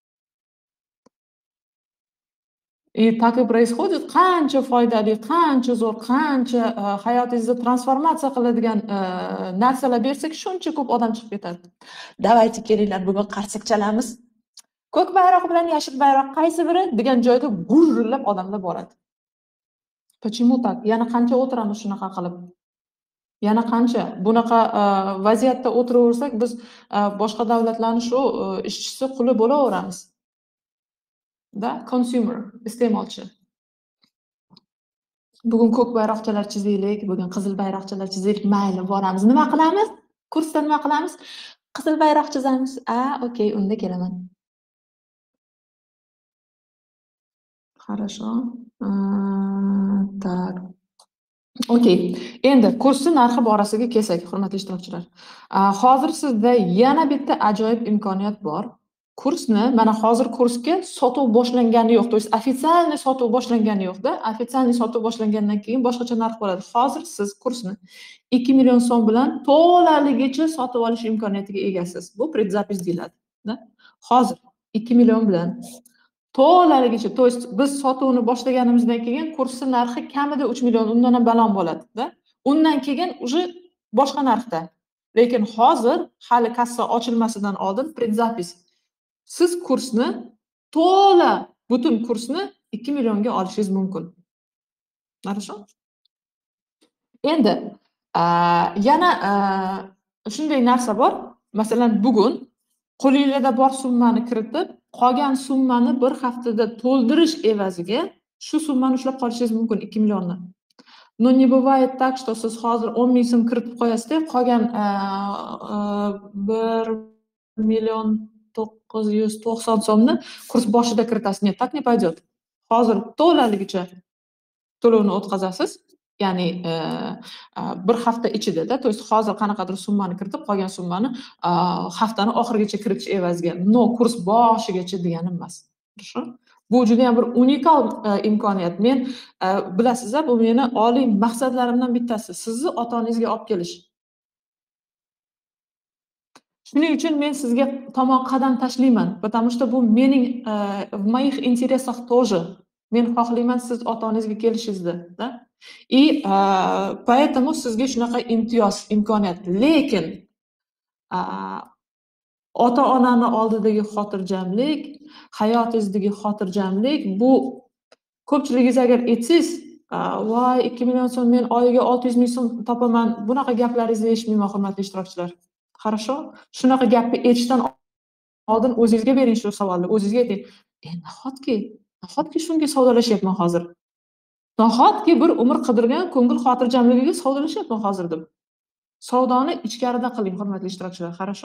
И так и происходит. Qancha foydali, qancha zo'r, qancha hayotingizni transformatsiya qiladigan narsalar bersak, shuncha ko'p odam chiqib ketadi. Давайте kelinglar, bugun qarsak chalamiz. Ko'k bayroq bilan yashil bayroq qaysi biri degan joyga gurrillab odamlar boradi. Почему так? Yana qancha o'tiramiz shunaqa qilib? Yana qancha bunaqa vaziyatda o'tiraversak, biz boshqa davlatlarning shu ishchisi quli bo'laveramiz. Da, consumer, iste'molchi. Bugun ko'k bayroqchalar chizaylik, bugun qizil bayroqchalar chizaylik, mayli boramiz. Nima qilamiz? Kursda nima qilamiz? Qizil bayroq chizamiz. A, okey, unda kelaman. Хорошо. Так. Okey. Endi kursni narxi borasiga kelsak, hurmatli ishtirokchilar. Hozir sizda yana bitta ajoyib imkoniyat bor. Kursni, mana hozir kursga sotuv boshlangani yo'q. To есть официальный sotuv boshlangani yo'qda. Официальный sotuv boshlangandan keyin boshqacha narx bo'ladi. Hozir siz kursni ikki million so'm bilan to'laligicha sotib olish imkoniyatiga egasiz. Bu predzapis deyiladi, da? Hozir ikki million bilan to'laligicha, to есть biz sotuvni boshlaganimizdan keyin kursni narxi kamida uch million, undan ham baland bo'ladi-da. Undan keyin уже boshqa narxda. Lekin hozir hali kassa ochilmasidan oldin predzapis. Siz kursni to'la, butun kursni ikki millionga olishingiz mumkin. Хорошо? Endi yana shunday narsa bor. Masalan, bugun qo'lingizda bor summani kiritib, qolgan summani bir haftada to'ldirish evaziga shu summani ushlab qolishingiz mumkin, ikki millionni. Но не бывает так, что siz hozir o'n ming so'm kiritib qo'yasiz-da, qolgan bir million to'qqiz yuz to'qson so'mni kurs boshida kiritasiz. Нет, так не пойдет. Hozir to'laligicha to'lovni o'tkazasiz. Ya'ni bir hafta ichida-da, to есть hozir qanaqadir summani kiritib, qolgan summani haftani oxirigacha kiritish evaziga. No, kurs boshigacha deganim emas. Bu juda ham bir unikal imkoniyat. Men bilasiz-a, bu meni oliy maqsadlarimdan bittasi. Sizni ota-onangizga olib kelish. Shuning uchun men sizga tomon qadam tashlayman, потому что bu mening в моих интересах тоже. Men xohlayman siz ota-onangizga kelishingizni, da? И поэтому sizga shunaqa imtiyoz, imkoniyat. Lekin Ota-onani oldidagi xotirjamlik, hayotingizdagi xotirjamlik bu ko'pchiligingiz agar aytsangiz, voy ikki million so'm men oyiga olti yuz ming so'm topaman, bunaqa gaplaringizni eshitmayman hurmatli ishtirokchilar. Хорошо? Shunaqa gapni eshitishdan oldin o'zingizga bering shu savolni, o'zingizga ayting. E nahotki, nahotki shunga savdolashyapman hozir. Nahotki bir umr qidirgan ko'ngil xotirjamligiga savdolashyapman hozir deb. Savdoni ichkarida qiling hurmatli ishtirokchilar, хорошо?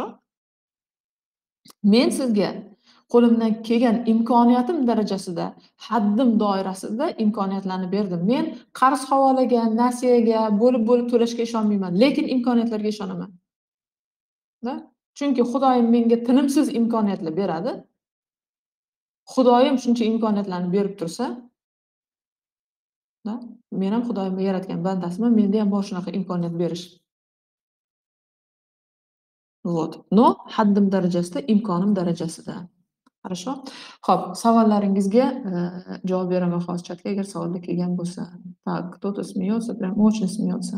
Men sizga qo'limdan kelgan imkoniyatim darajasida, haddim doirasida imkoniyatlarni berdim. Men qarz havolaga, nasiyaga, bo'lib-bo'lib to'lashga ishonmayman, lekin imkoniyatlarga ishonaman. Da? Chunki Xudoyim menga tinimsiz imkoniyatlar beradi. Xudoyim shuncha imkoniyatlarni berib tursa, da? Men ham Xudoyimga yaratgan bandasiman, menda ham bor shunaqa imkoniyat berish. Вот. Но haddim darajasida, imkonim darajasida. Хорошо? Xo'p, savollaringizga javob beraman hozir chatga agar savollar kelgan bo'lsa. Так, кто-то смеется, прям очень смеется.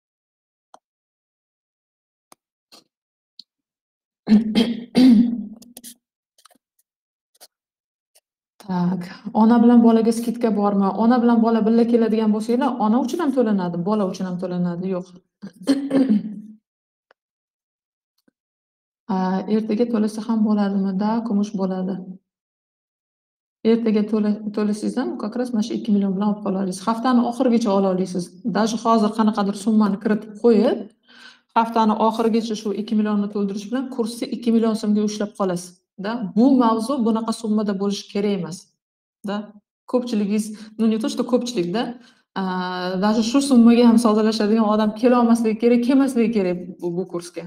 Так, ona bilan bolaga skidka bormi? Ona bilan bola birga keladigan bo'lsanglar, ona uchun ham to'lanadi, bola uchun ham to'lanadi. Yo'q. Ertaga to'lasa ham bo'ladimi? Da, kumush bo'ladi. Ertaga to'lasangizdan как раз mana shu ikki million bilan olib qola olasiz. Haftani oxirigacha ola olasiz. Даже hozir qanaqadir summani kiritib qo'yib, haftani oxirigacha shu ikki millionni to'ldirish bilan kursni ikki million so'mga ushlab qolasiz. Da, bu mavzu bunaqa summada bo'lishi kerak emas. Da, ko'pchiligingiz, ну не то что ko'pchilikda, даже shu summaga ham savdolashadigan odam kela olmasligi kerak, kelmasligi kerak bu, bu kursga.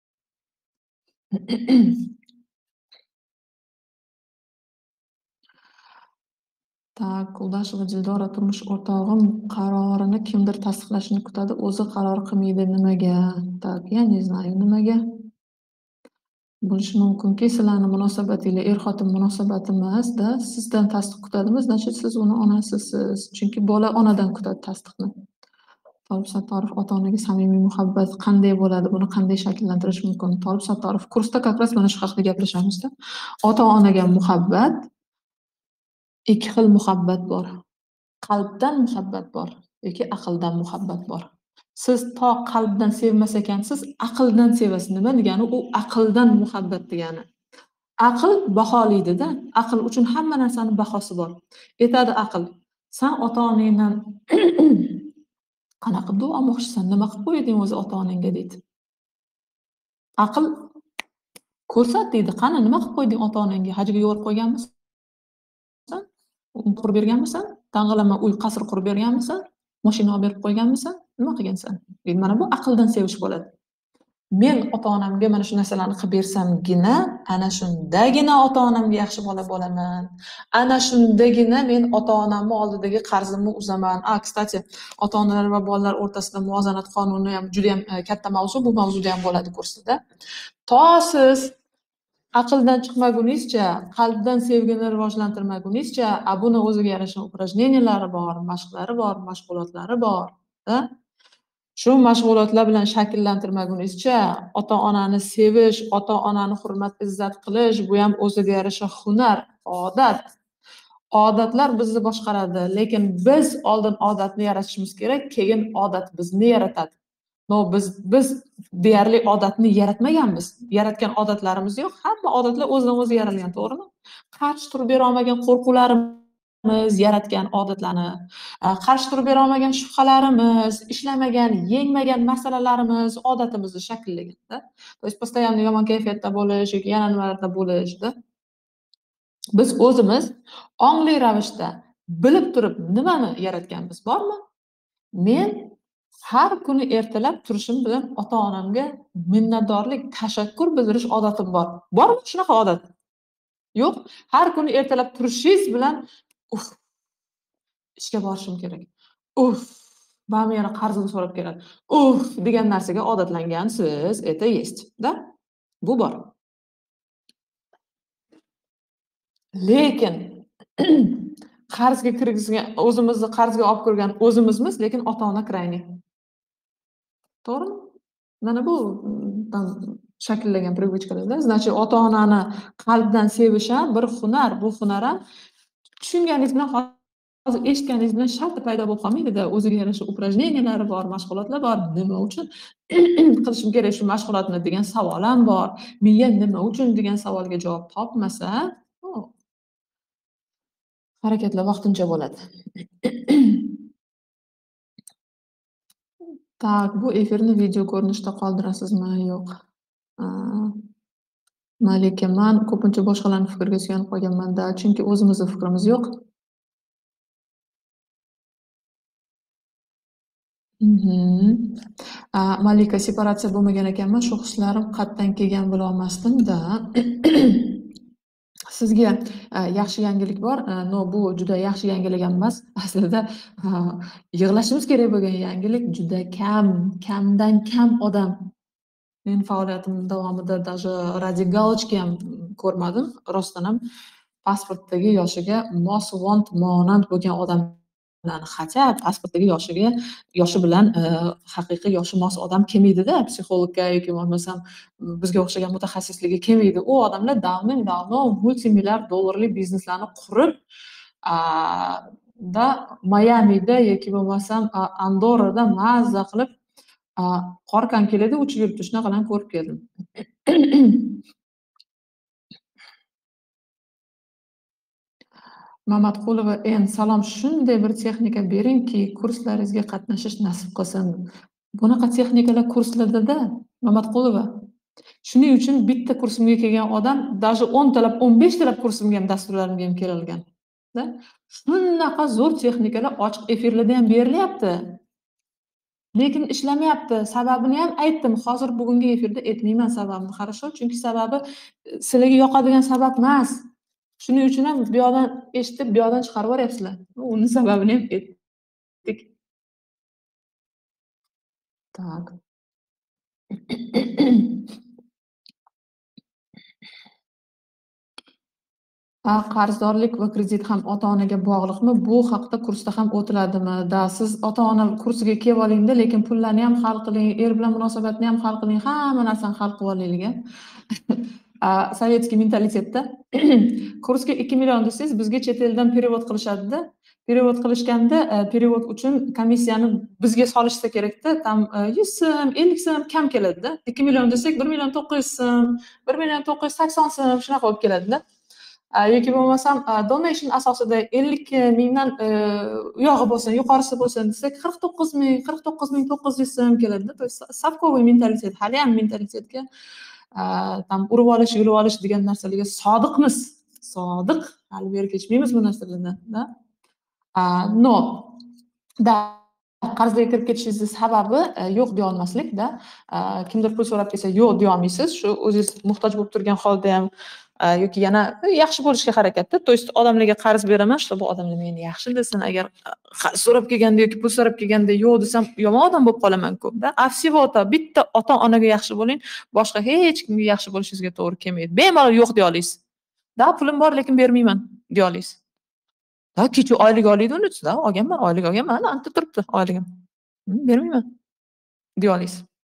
Так, Kuldasheva Dildora turmush o'rtog'im qarorini kimdir tasdiqlashini kutadi, o'zi qaror qilmaydi nimaga? Так, я не знаю nimaga. Bo'lishi mumkinki, sizlarning munosabatinglar er-xotin munosabati emasda, sizdan tasdiq kutadimi, значит siz uni onasisiz. Chunki bola onadan kutadi tasdiqni. Tolib Sattorov ota-onaga samimiy muhabbat qanday bo'ladi? Buni qanday shakllantirish mumkin? Tolib Sattorov kursda как раз mana shu haqida gaplashamizda. Ota-onaga muhabbat, ikki xil muhabbat bor. Qalbdan muhabbat bor yoki aqldan muhabbat bor. Siz to qalbdan sevmas ekansiz, aqldan sevasiz. Nima degani? U aqldan muhabbat degani. Aql baholaydi-da. Aql uchun hamma narsaning bahosi bor. Aytadi aql, sen ota-onangdan qanaqa duo olmoqchisan? Nima qilib qo'yding o'zi ota-onangga deydi. Aql ko'rsat deydi. Qani nima qilib qo'yding ota-onangga? Hajga yo'l qo'yganmisan? Qurib berganmisan? Tang'ilama uy, qasr qurib berganmisan? Mashina olib berib qo'yganmisan? Nima qilgansan? Deydi. Mana bu aqldan sevish bo'ladi. Men ota-onamga mana shu narsalarni qilib bersamgina, ana shundagina ota-onamga yaxshi bola bo'laman. Ana shundagina men ota-onamning oldidagi qarzimni uzaman. A, kstati, ota-onalar va bolalar o'rtasida muvozanat qonuni ham juda ham katta mavzu, bu mavzuda ham bo'ladi kursda. To siz aqldan chiqmagunizcha, qalbdan sevgini rivojlantirmagunizcha, a buni o'ziga yarasha упражнениялari bor, mashqlari bor, mashg'ulotlari bor, da? Shu mashg'ulotlar bilan shakllantirmagunizcha, ota-onani sevish, ota-onani hurmat, izzat qilish, bu ham o'ziga yarasha hunar, odat. Odatlar bizni boshqaradi, lekin biz oldin odatni yaratishimiz kerak, keyin odat bizni yaratadi. No, biz biz deyarli odatni yaratmaganmiz. Yaratgan odatlarimiz yo'q. Hamma odatlar o'zidan o'zi yaralgan, to'g'rimi? Qarshi turib bera olmagan qo'rquvlarimiz yaratgan odatlarni, qarshi turib bera olmagan shubhalarimiz, ishlamagan, yengmagan masalalarimiz odatimizni shakllagan-da. То есть постоянно yomon kayfiyatda bo'lish yoki yana nimalarda bo'lishda. Biz o'zimiz ongli ravishda bilib turib nimani yaratganmiz bormi? Men har kuni ertalab turishim bilan ota-onamga minnatdorlik, tashakkur bildirish odatim bor. Bormi shunaqa odat? Yo'q, har kuni ertalab turishingiz bilan uf, ishga borishim kerak. Uf, ba'mi yana qarzini so'rab keladi. Uf degan narsaga odatlangansiz, это есть, da? Bu bor. Lekin qarzga kirgizgan, o'zimizni qarzga olib kirgan o'zimizmiz, lekin ota-ona krayni. To'g'rimi? Mana bu shakllangan привычкаlarda. Значит, ota-onani qalbdan sevish ham bir hunar. Bu hunar ham tushunganingiz bilan hozir eshitganingiz bilan shartta paydo bo'lib qolmaydida. O'ziga yarasha упражнениялari bor, mashg'ulotlar bor. Nima uchun qilishim kerak shu mashg'ulotni degan savol ham bor. Miya nima uchun degan savolga javob topmasa, oh, harakatlar vaqtincha bo'ladi. Tak, bu efirni video ko'rinishida qoldirasizmi? Yo'q. Malika, men ko'pincha boshqalarning fikriga suyanib qolganman-da, chunki o'zimizning fikrimiz yo'q. Mhm. A, Malika, separatsiya bo'lmagan ekanman, shu hislarim qayerdan kelgan bilolmasdim-da. Sizga yaxshi yangilik bor. No, bu juda yaxshi yangilik emas. Aslida yig'lashimiz kerak bo'lgan yangilik. Juda kam, kamdan kam odam. Men faoliyatim davomida даже ради галочки ham ko'rmadim. Rostdan ham pasportdagi yoshiga mos vont monand bo'lgan odamlarni, hatto pasportdagi yoshiga yoshi bilan haqiqiy yoshi mos odam kelmaydi-da, psixologga yoki bo'lmasam bizga o'xshagan mutaxassisligi kelmaydi. U odamlar davmin-davno multimilliard dollarlik bizneslarni qurib, da Mayamida yoki bo'lmasam Andorrada mazza qilib qor kam keladi, uchib yuribdi. Shunaqalarni ko'rib keldim. Mamatqulova en salom, shunday bir texnika beringki, kurslaringizga qatnashish nasib qilsin. Bunaqa texnikalar kurslarda-da, Mamatqulova. Shuning uchun bitta kursimga kelgan odam даже o'n talab, o'n besh talab kursimga ham, dasturlarimga ham kelgan. Da? Shunaqa zo'r texnikalar ochiq efirlarda ham berilyapti. Lekin ishlamayapti. Sababini ham aytdim. Hozir bugungi efirda aytmayman sababini. Хорошо? Chunki sababi sizlarga yoqadigan sabab emas. Shuning uchun ham bu yoqdan eshitib, bu yoqdan chiqarib yuboryapsizlar. Uni sababini ham aytdik. Tak. Qarzdorlik va kredit ham ota-onaga bog'liqmi? Bu haqda kursda ham o'tiladimi? Da, siz ota-ona kursiga kelib oling-da, lekin pullarni ham hal qiling, er bilan munosabatni ham hal qiling, hamma narsani hal qilib olaylik-a. Sovetskiy mentalitetda kursga ikki million desangiz, bizga chet eldan perevod qilishadi-da. Perevod qilishganda, perevod uchun komissiyani bizga solishsa kerak-da, tam yuz so'm, ellik so'm kam keladi-da. ikki million desak, bir million to'qqiz yuz so'm, bir million to'qqiz yuz sakson so'm shunaqa bo'lib keladi-da. Yoki bo'lmasam donation asosida ellik mingdan uyog'i bo'lsin, yuqorisi bo'lsin desak, qirq to'qqiz ming, qirq to'qqiz ming to'qqiz yuz so'm keladi-da. To есть savkoviy mentalitet, hali ham mentalitetga tam urib olish, yulib olish degan narsalarga sodiqmiz. Sodiq, hali beri kechmaymiz bu narsalardan, da. No. Da, qarzga kirib ketishingizni sababi yo'q deya olmaslik-da. Kimdir pul so'rab kelsa, yo'q deya olmaysiz. Shu o'zingiz muhtoj bo'lib turgan holda ham yoki yana yaxshi bo'lishga harakatda. To есть odamlarga qarz beraman, shu bu odamlar meni yaxshi desin. Agar so'rab kelganda yoki pul so'rab kelganda yo'q desam, yomon odam bo'lib qolaman-ku-da. Afsivota bitta ota-onaga yaxshi bo'ling, boshqa hech kimga yaxshi bo'lishingizga to'g'ri kelmaydi. Bemalol yo'q deya olasiz. Da, pulim bor, lekin bermayman deya olasiz. Da, kecha oylik oladi uni, da, olganman, oylik olganman, anta turibdi oyligim. Bermayman deya olasiz.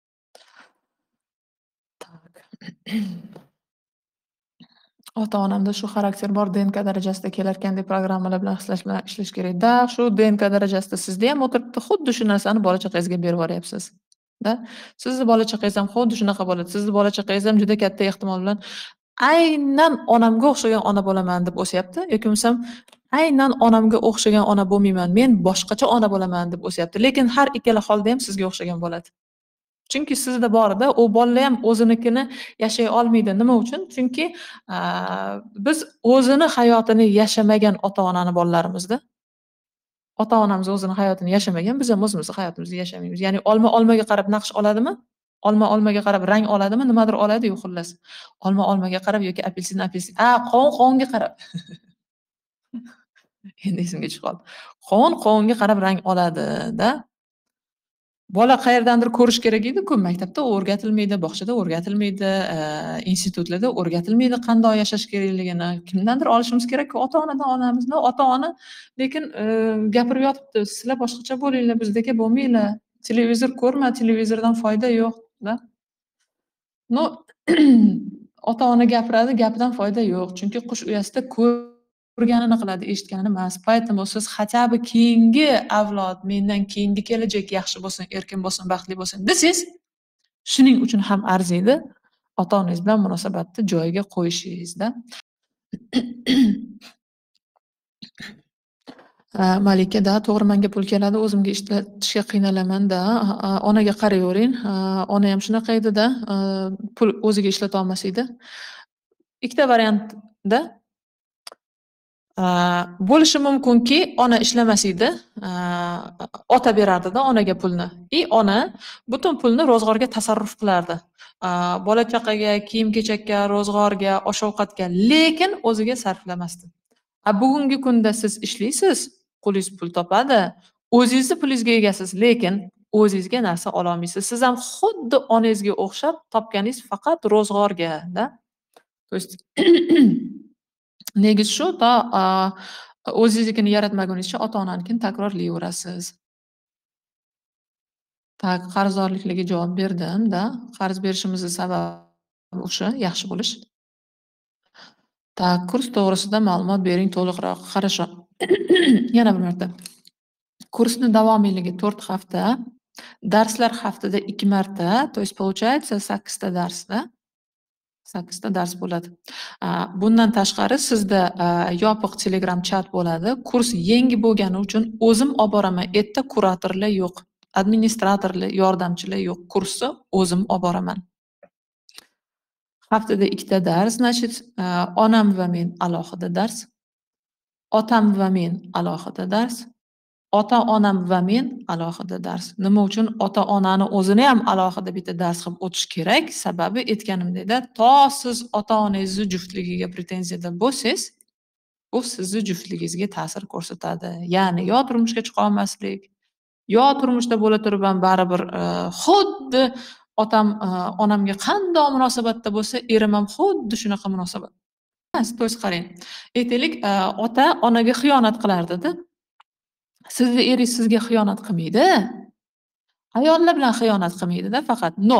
Ota-onamda shu xarakter bor, D N K darajasida kelarkandek programmalar bilan ishlash bilan ishlash kerak. Da, shu D N K darajasida sizda ham o'tiribdi, xuddi shu narsani bola chaqangizga berib yuboryapsiz. Da, sizni bola chaqangiz ham xuddi shunaqa bo'ladi. Sizni bola chaqangiz ham juda katta ehtimol bilan aynan onamga o'xshagan ona bo'laman deb o'syapti, yoki bo'lmasam aynan onamga o'xshagan ona bo'lmayman, men boshqacha ona bo'laman deb o'syapti. Lekin har ikkala holda ham sizga o'xshagan bo'ladi. Chunki sizda bor-da, u bola ham o'zinikini yashay olmaydi. Nima uchun? Chunki biz o'zini hayotini yashamagan ota-onani bolalarimizda. Ota-onamiz o'zini hayotini yashamagan, biz ham o'zimizni hayotimizni yashamaymiz. Ya'ni olma olmaga qarab naqsh oladimi? Olma olmaga qarab rang oladimi? Nimadir oladi-yu xullas. Olma olmaga qarab yoki apelsin apelsin. A, qovun qovunga qarab. Endi esimga tushib qoldi. Qovun qovunga qarab rang oladi-da. Bola qayerdandir ko'rish kerak edi-ku, maktabda o'rgatilmaydi, bog'chada o'rgatilmaydi, institutlarda o'rgatilmaydi qanday yashash kerakligini. Kimdandir olishimiz kerak-ku, ota-onadan olamiz. Ota-ona lekin gapirib yotibdi, sizlar boshqacha bo'linglar, bizdagi bo'lmanglar. Televizor ko'rma, televizordan foyda yo'q, da. No, ota-ona gapiradi, gapidan foyda yo'q. Chunki qush uyasida ko'rganini qiladi, eshitganini emas. Поэтому siz хотя бы keyingi avlod, mendan keyingi kelajak yaxshi bo'lsin, erkin bo'lsin, baxtli bo'lsin desangiz, shuning uchun ham arziydi ota-onangiz bilan munosabatni joyiga qo'yishingizda. Malika-da, to'g'ri menga pul keladi, o'zimga ishlatishga qiynalaman-da. Onaga qarayvering. Ona ham shunaqa edi-da, pul o'ziga ishlata olmas edi. Ikkita variantda bo'lishi mumkinki, ona ishlamas edi, ota berardi-da onaga pulni. I ona butun pulni ro'zg'orga tasarruf qilardi. Bola-chaqaga, kiyim-kechakka, ro'zg'orga, osh-ovqatga, lekin o'ziga sarflamasdi. Bugungi kunda siz ishlaysiz, qo'lingiz pul topadi, o'zingizni pulingizga egasiz, lekin o'zingizga narsa ola olmaysiz. Siz ham xuddi onangizga o'xshab topganingiz faqat ro'zg'orga-da. То есть negiz shu, to o'zingiznikini yaratmagunizcha ota-onanikini takrorlayverasiz. Tak, qarzdorliklarga javob berdim-da. Qarz berishimizning sababi o'sha yaxshi bo'lish. Tak, kurs to'g'risida ma'lumot bering to'liqroq. Хорошо. Yana bir marta. Kursning davomiyligi to'rt hafta, darslar haftada ikki marta, то есть получается sakkizta darsda. sakkizta dars bo'ladi. Bundan tashqari sizda yopiq Telegram chat bo'ladi. Kurs yangi bo'lgani uchun o'zim olib boraman. Erta kuratorlar yo'q, administratorlar, yordamchilar yo'q. Kursni o'zim olib boraman. Haftada ikkita dars, значит, onam va men alohida dars, otam va men alohida dars, ota-onam va men alohida dars. Nima uchun ota-onani o'zini ham alohida bitta dars qilib o'tish kerak? Sababi aytganimdek-da, to siz ota-onangizni juftligiga pretenziyada bo'lsangiz, bu sizni juftligingizga ta'sir ko'rsatadi. Ya'ni yo turmushga chiqa olmaslik, yo turmushda bo'la turib ham baribir xuddi otam onamga qanday munosabatda bo'lsa, erim ham xuddi shunaqa munosabat. To'ys qarang. Aytaylik, ota onaga xiyonat qilardi-da. Sizni eringiz sizga xiyonat qilmaydi. Ayollar bilan xiyonat qilmaydi-da, faqat no.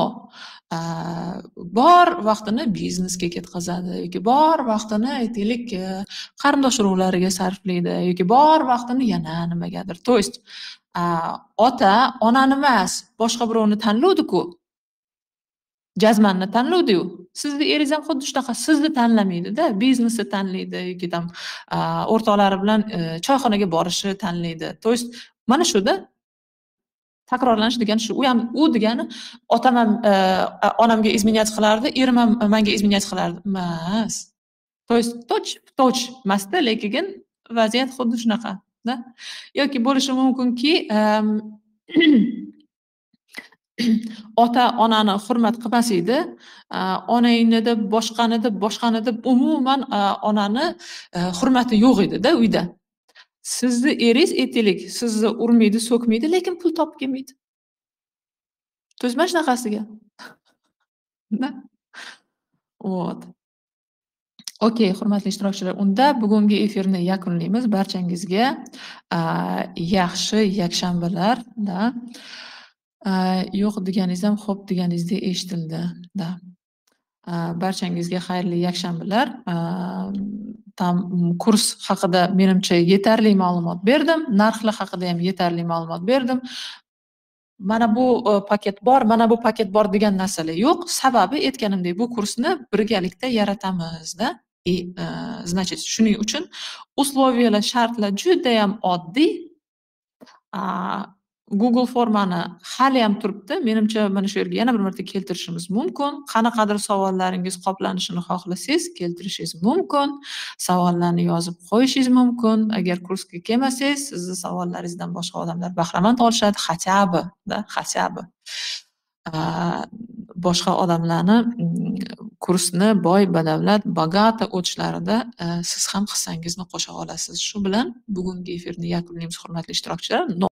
Bor vaqtini biznesga ketkazadi yoki bor vaqtini aytaylik qarindosh urug'lariga sarflaydi yoki bor vaqtini yana nimagadir. То есть ota onani emas, boshqa birovni tanlovdi-ku. Jazmanni tanlovdi-yu. Sizni eringiz ham xuddi shunaqa sizni tanlamaydi-da, biznesni tanlaydi yoki ham o'rtoqlari bilan choyxonaga borishni tanlaydi. То есть mana shu-da. Takrorlanish degani shu. U ham u degani otam ham onamga izmenyat qilardi, erim ham menga izmenyat qilardi. Emas. То есть toch toch emas-da, lekin vaziyat xuddi shunaqa-da. Yoki bo'lishi mumkinki, ota onani hurmat qilmas edi, onangni deb, boshqani deb, boshqani deb umuman onani hurmati yo'q edi-da uyda. Sizni eringiz aytaylik, sizni urmaydi, so'kmaydi, lekin pul topib kelmaydi. То есть mana shunaqasiga. Вот. Okey, hurmatli ishtirokchilar, unda bugungi efirni yakunlaymiz. Barchangizga yaxshi yakshanbalar-da. Yo'q deganingiz ham xo'p deganingizda eshitildi-da. Barchangizga xayrli yakshanbalar. Tam kurs haqida menimcha yetarli ma'lumot berdim, narxlar haqida ham yetarli ma'lumot berdim. Mana bu paket bor, mana bu paket bor degan narsalar yo'q. Sababi aytganimdek, bu kursni birgalikda yaratamiz-da. И, значит, shuning uchun условиyalar, shartlar juda ham oddiy. Google formani hali ham turibdi. Menimcha mana shu yerga yana bir marta keltirishimiz mumkin. Qanaqadir savollaringiz qoplanishini xohlasangiz, keltirishingiz mumkin. Savollarni yozib qo'yishingiz mumkin. Agar kursga kelmasangiz, sizning savollaringizdan boshqa odamlar bahramand olishadi, хотя бы, da, хотя бы. Boshqa odamlarni kursni boy, badavlat, bogata o'tishlarida siz ham hissangizni qo'sha olasiz. Shu bilan bugungi efirni yakunlaymiz, hurmatli ishtirokchilar.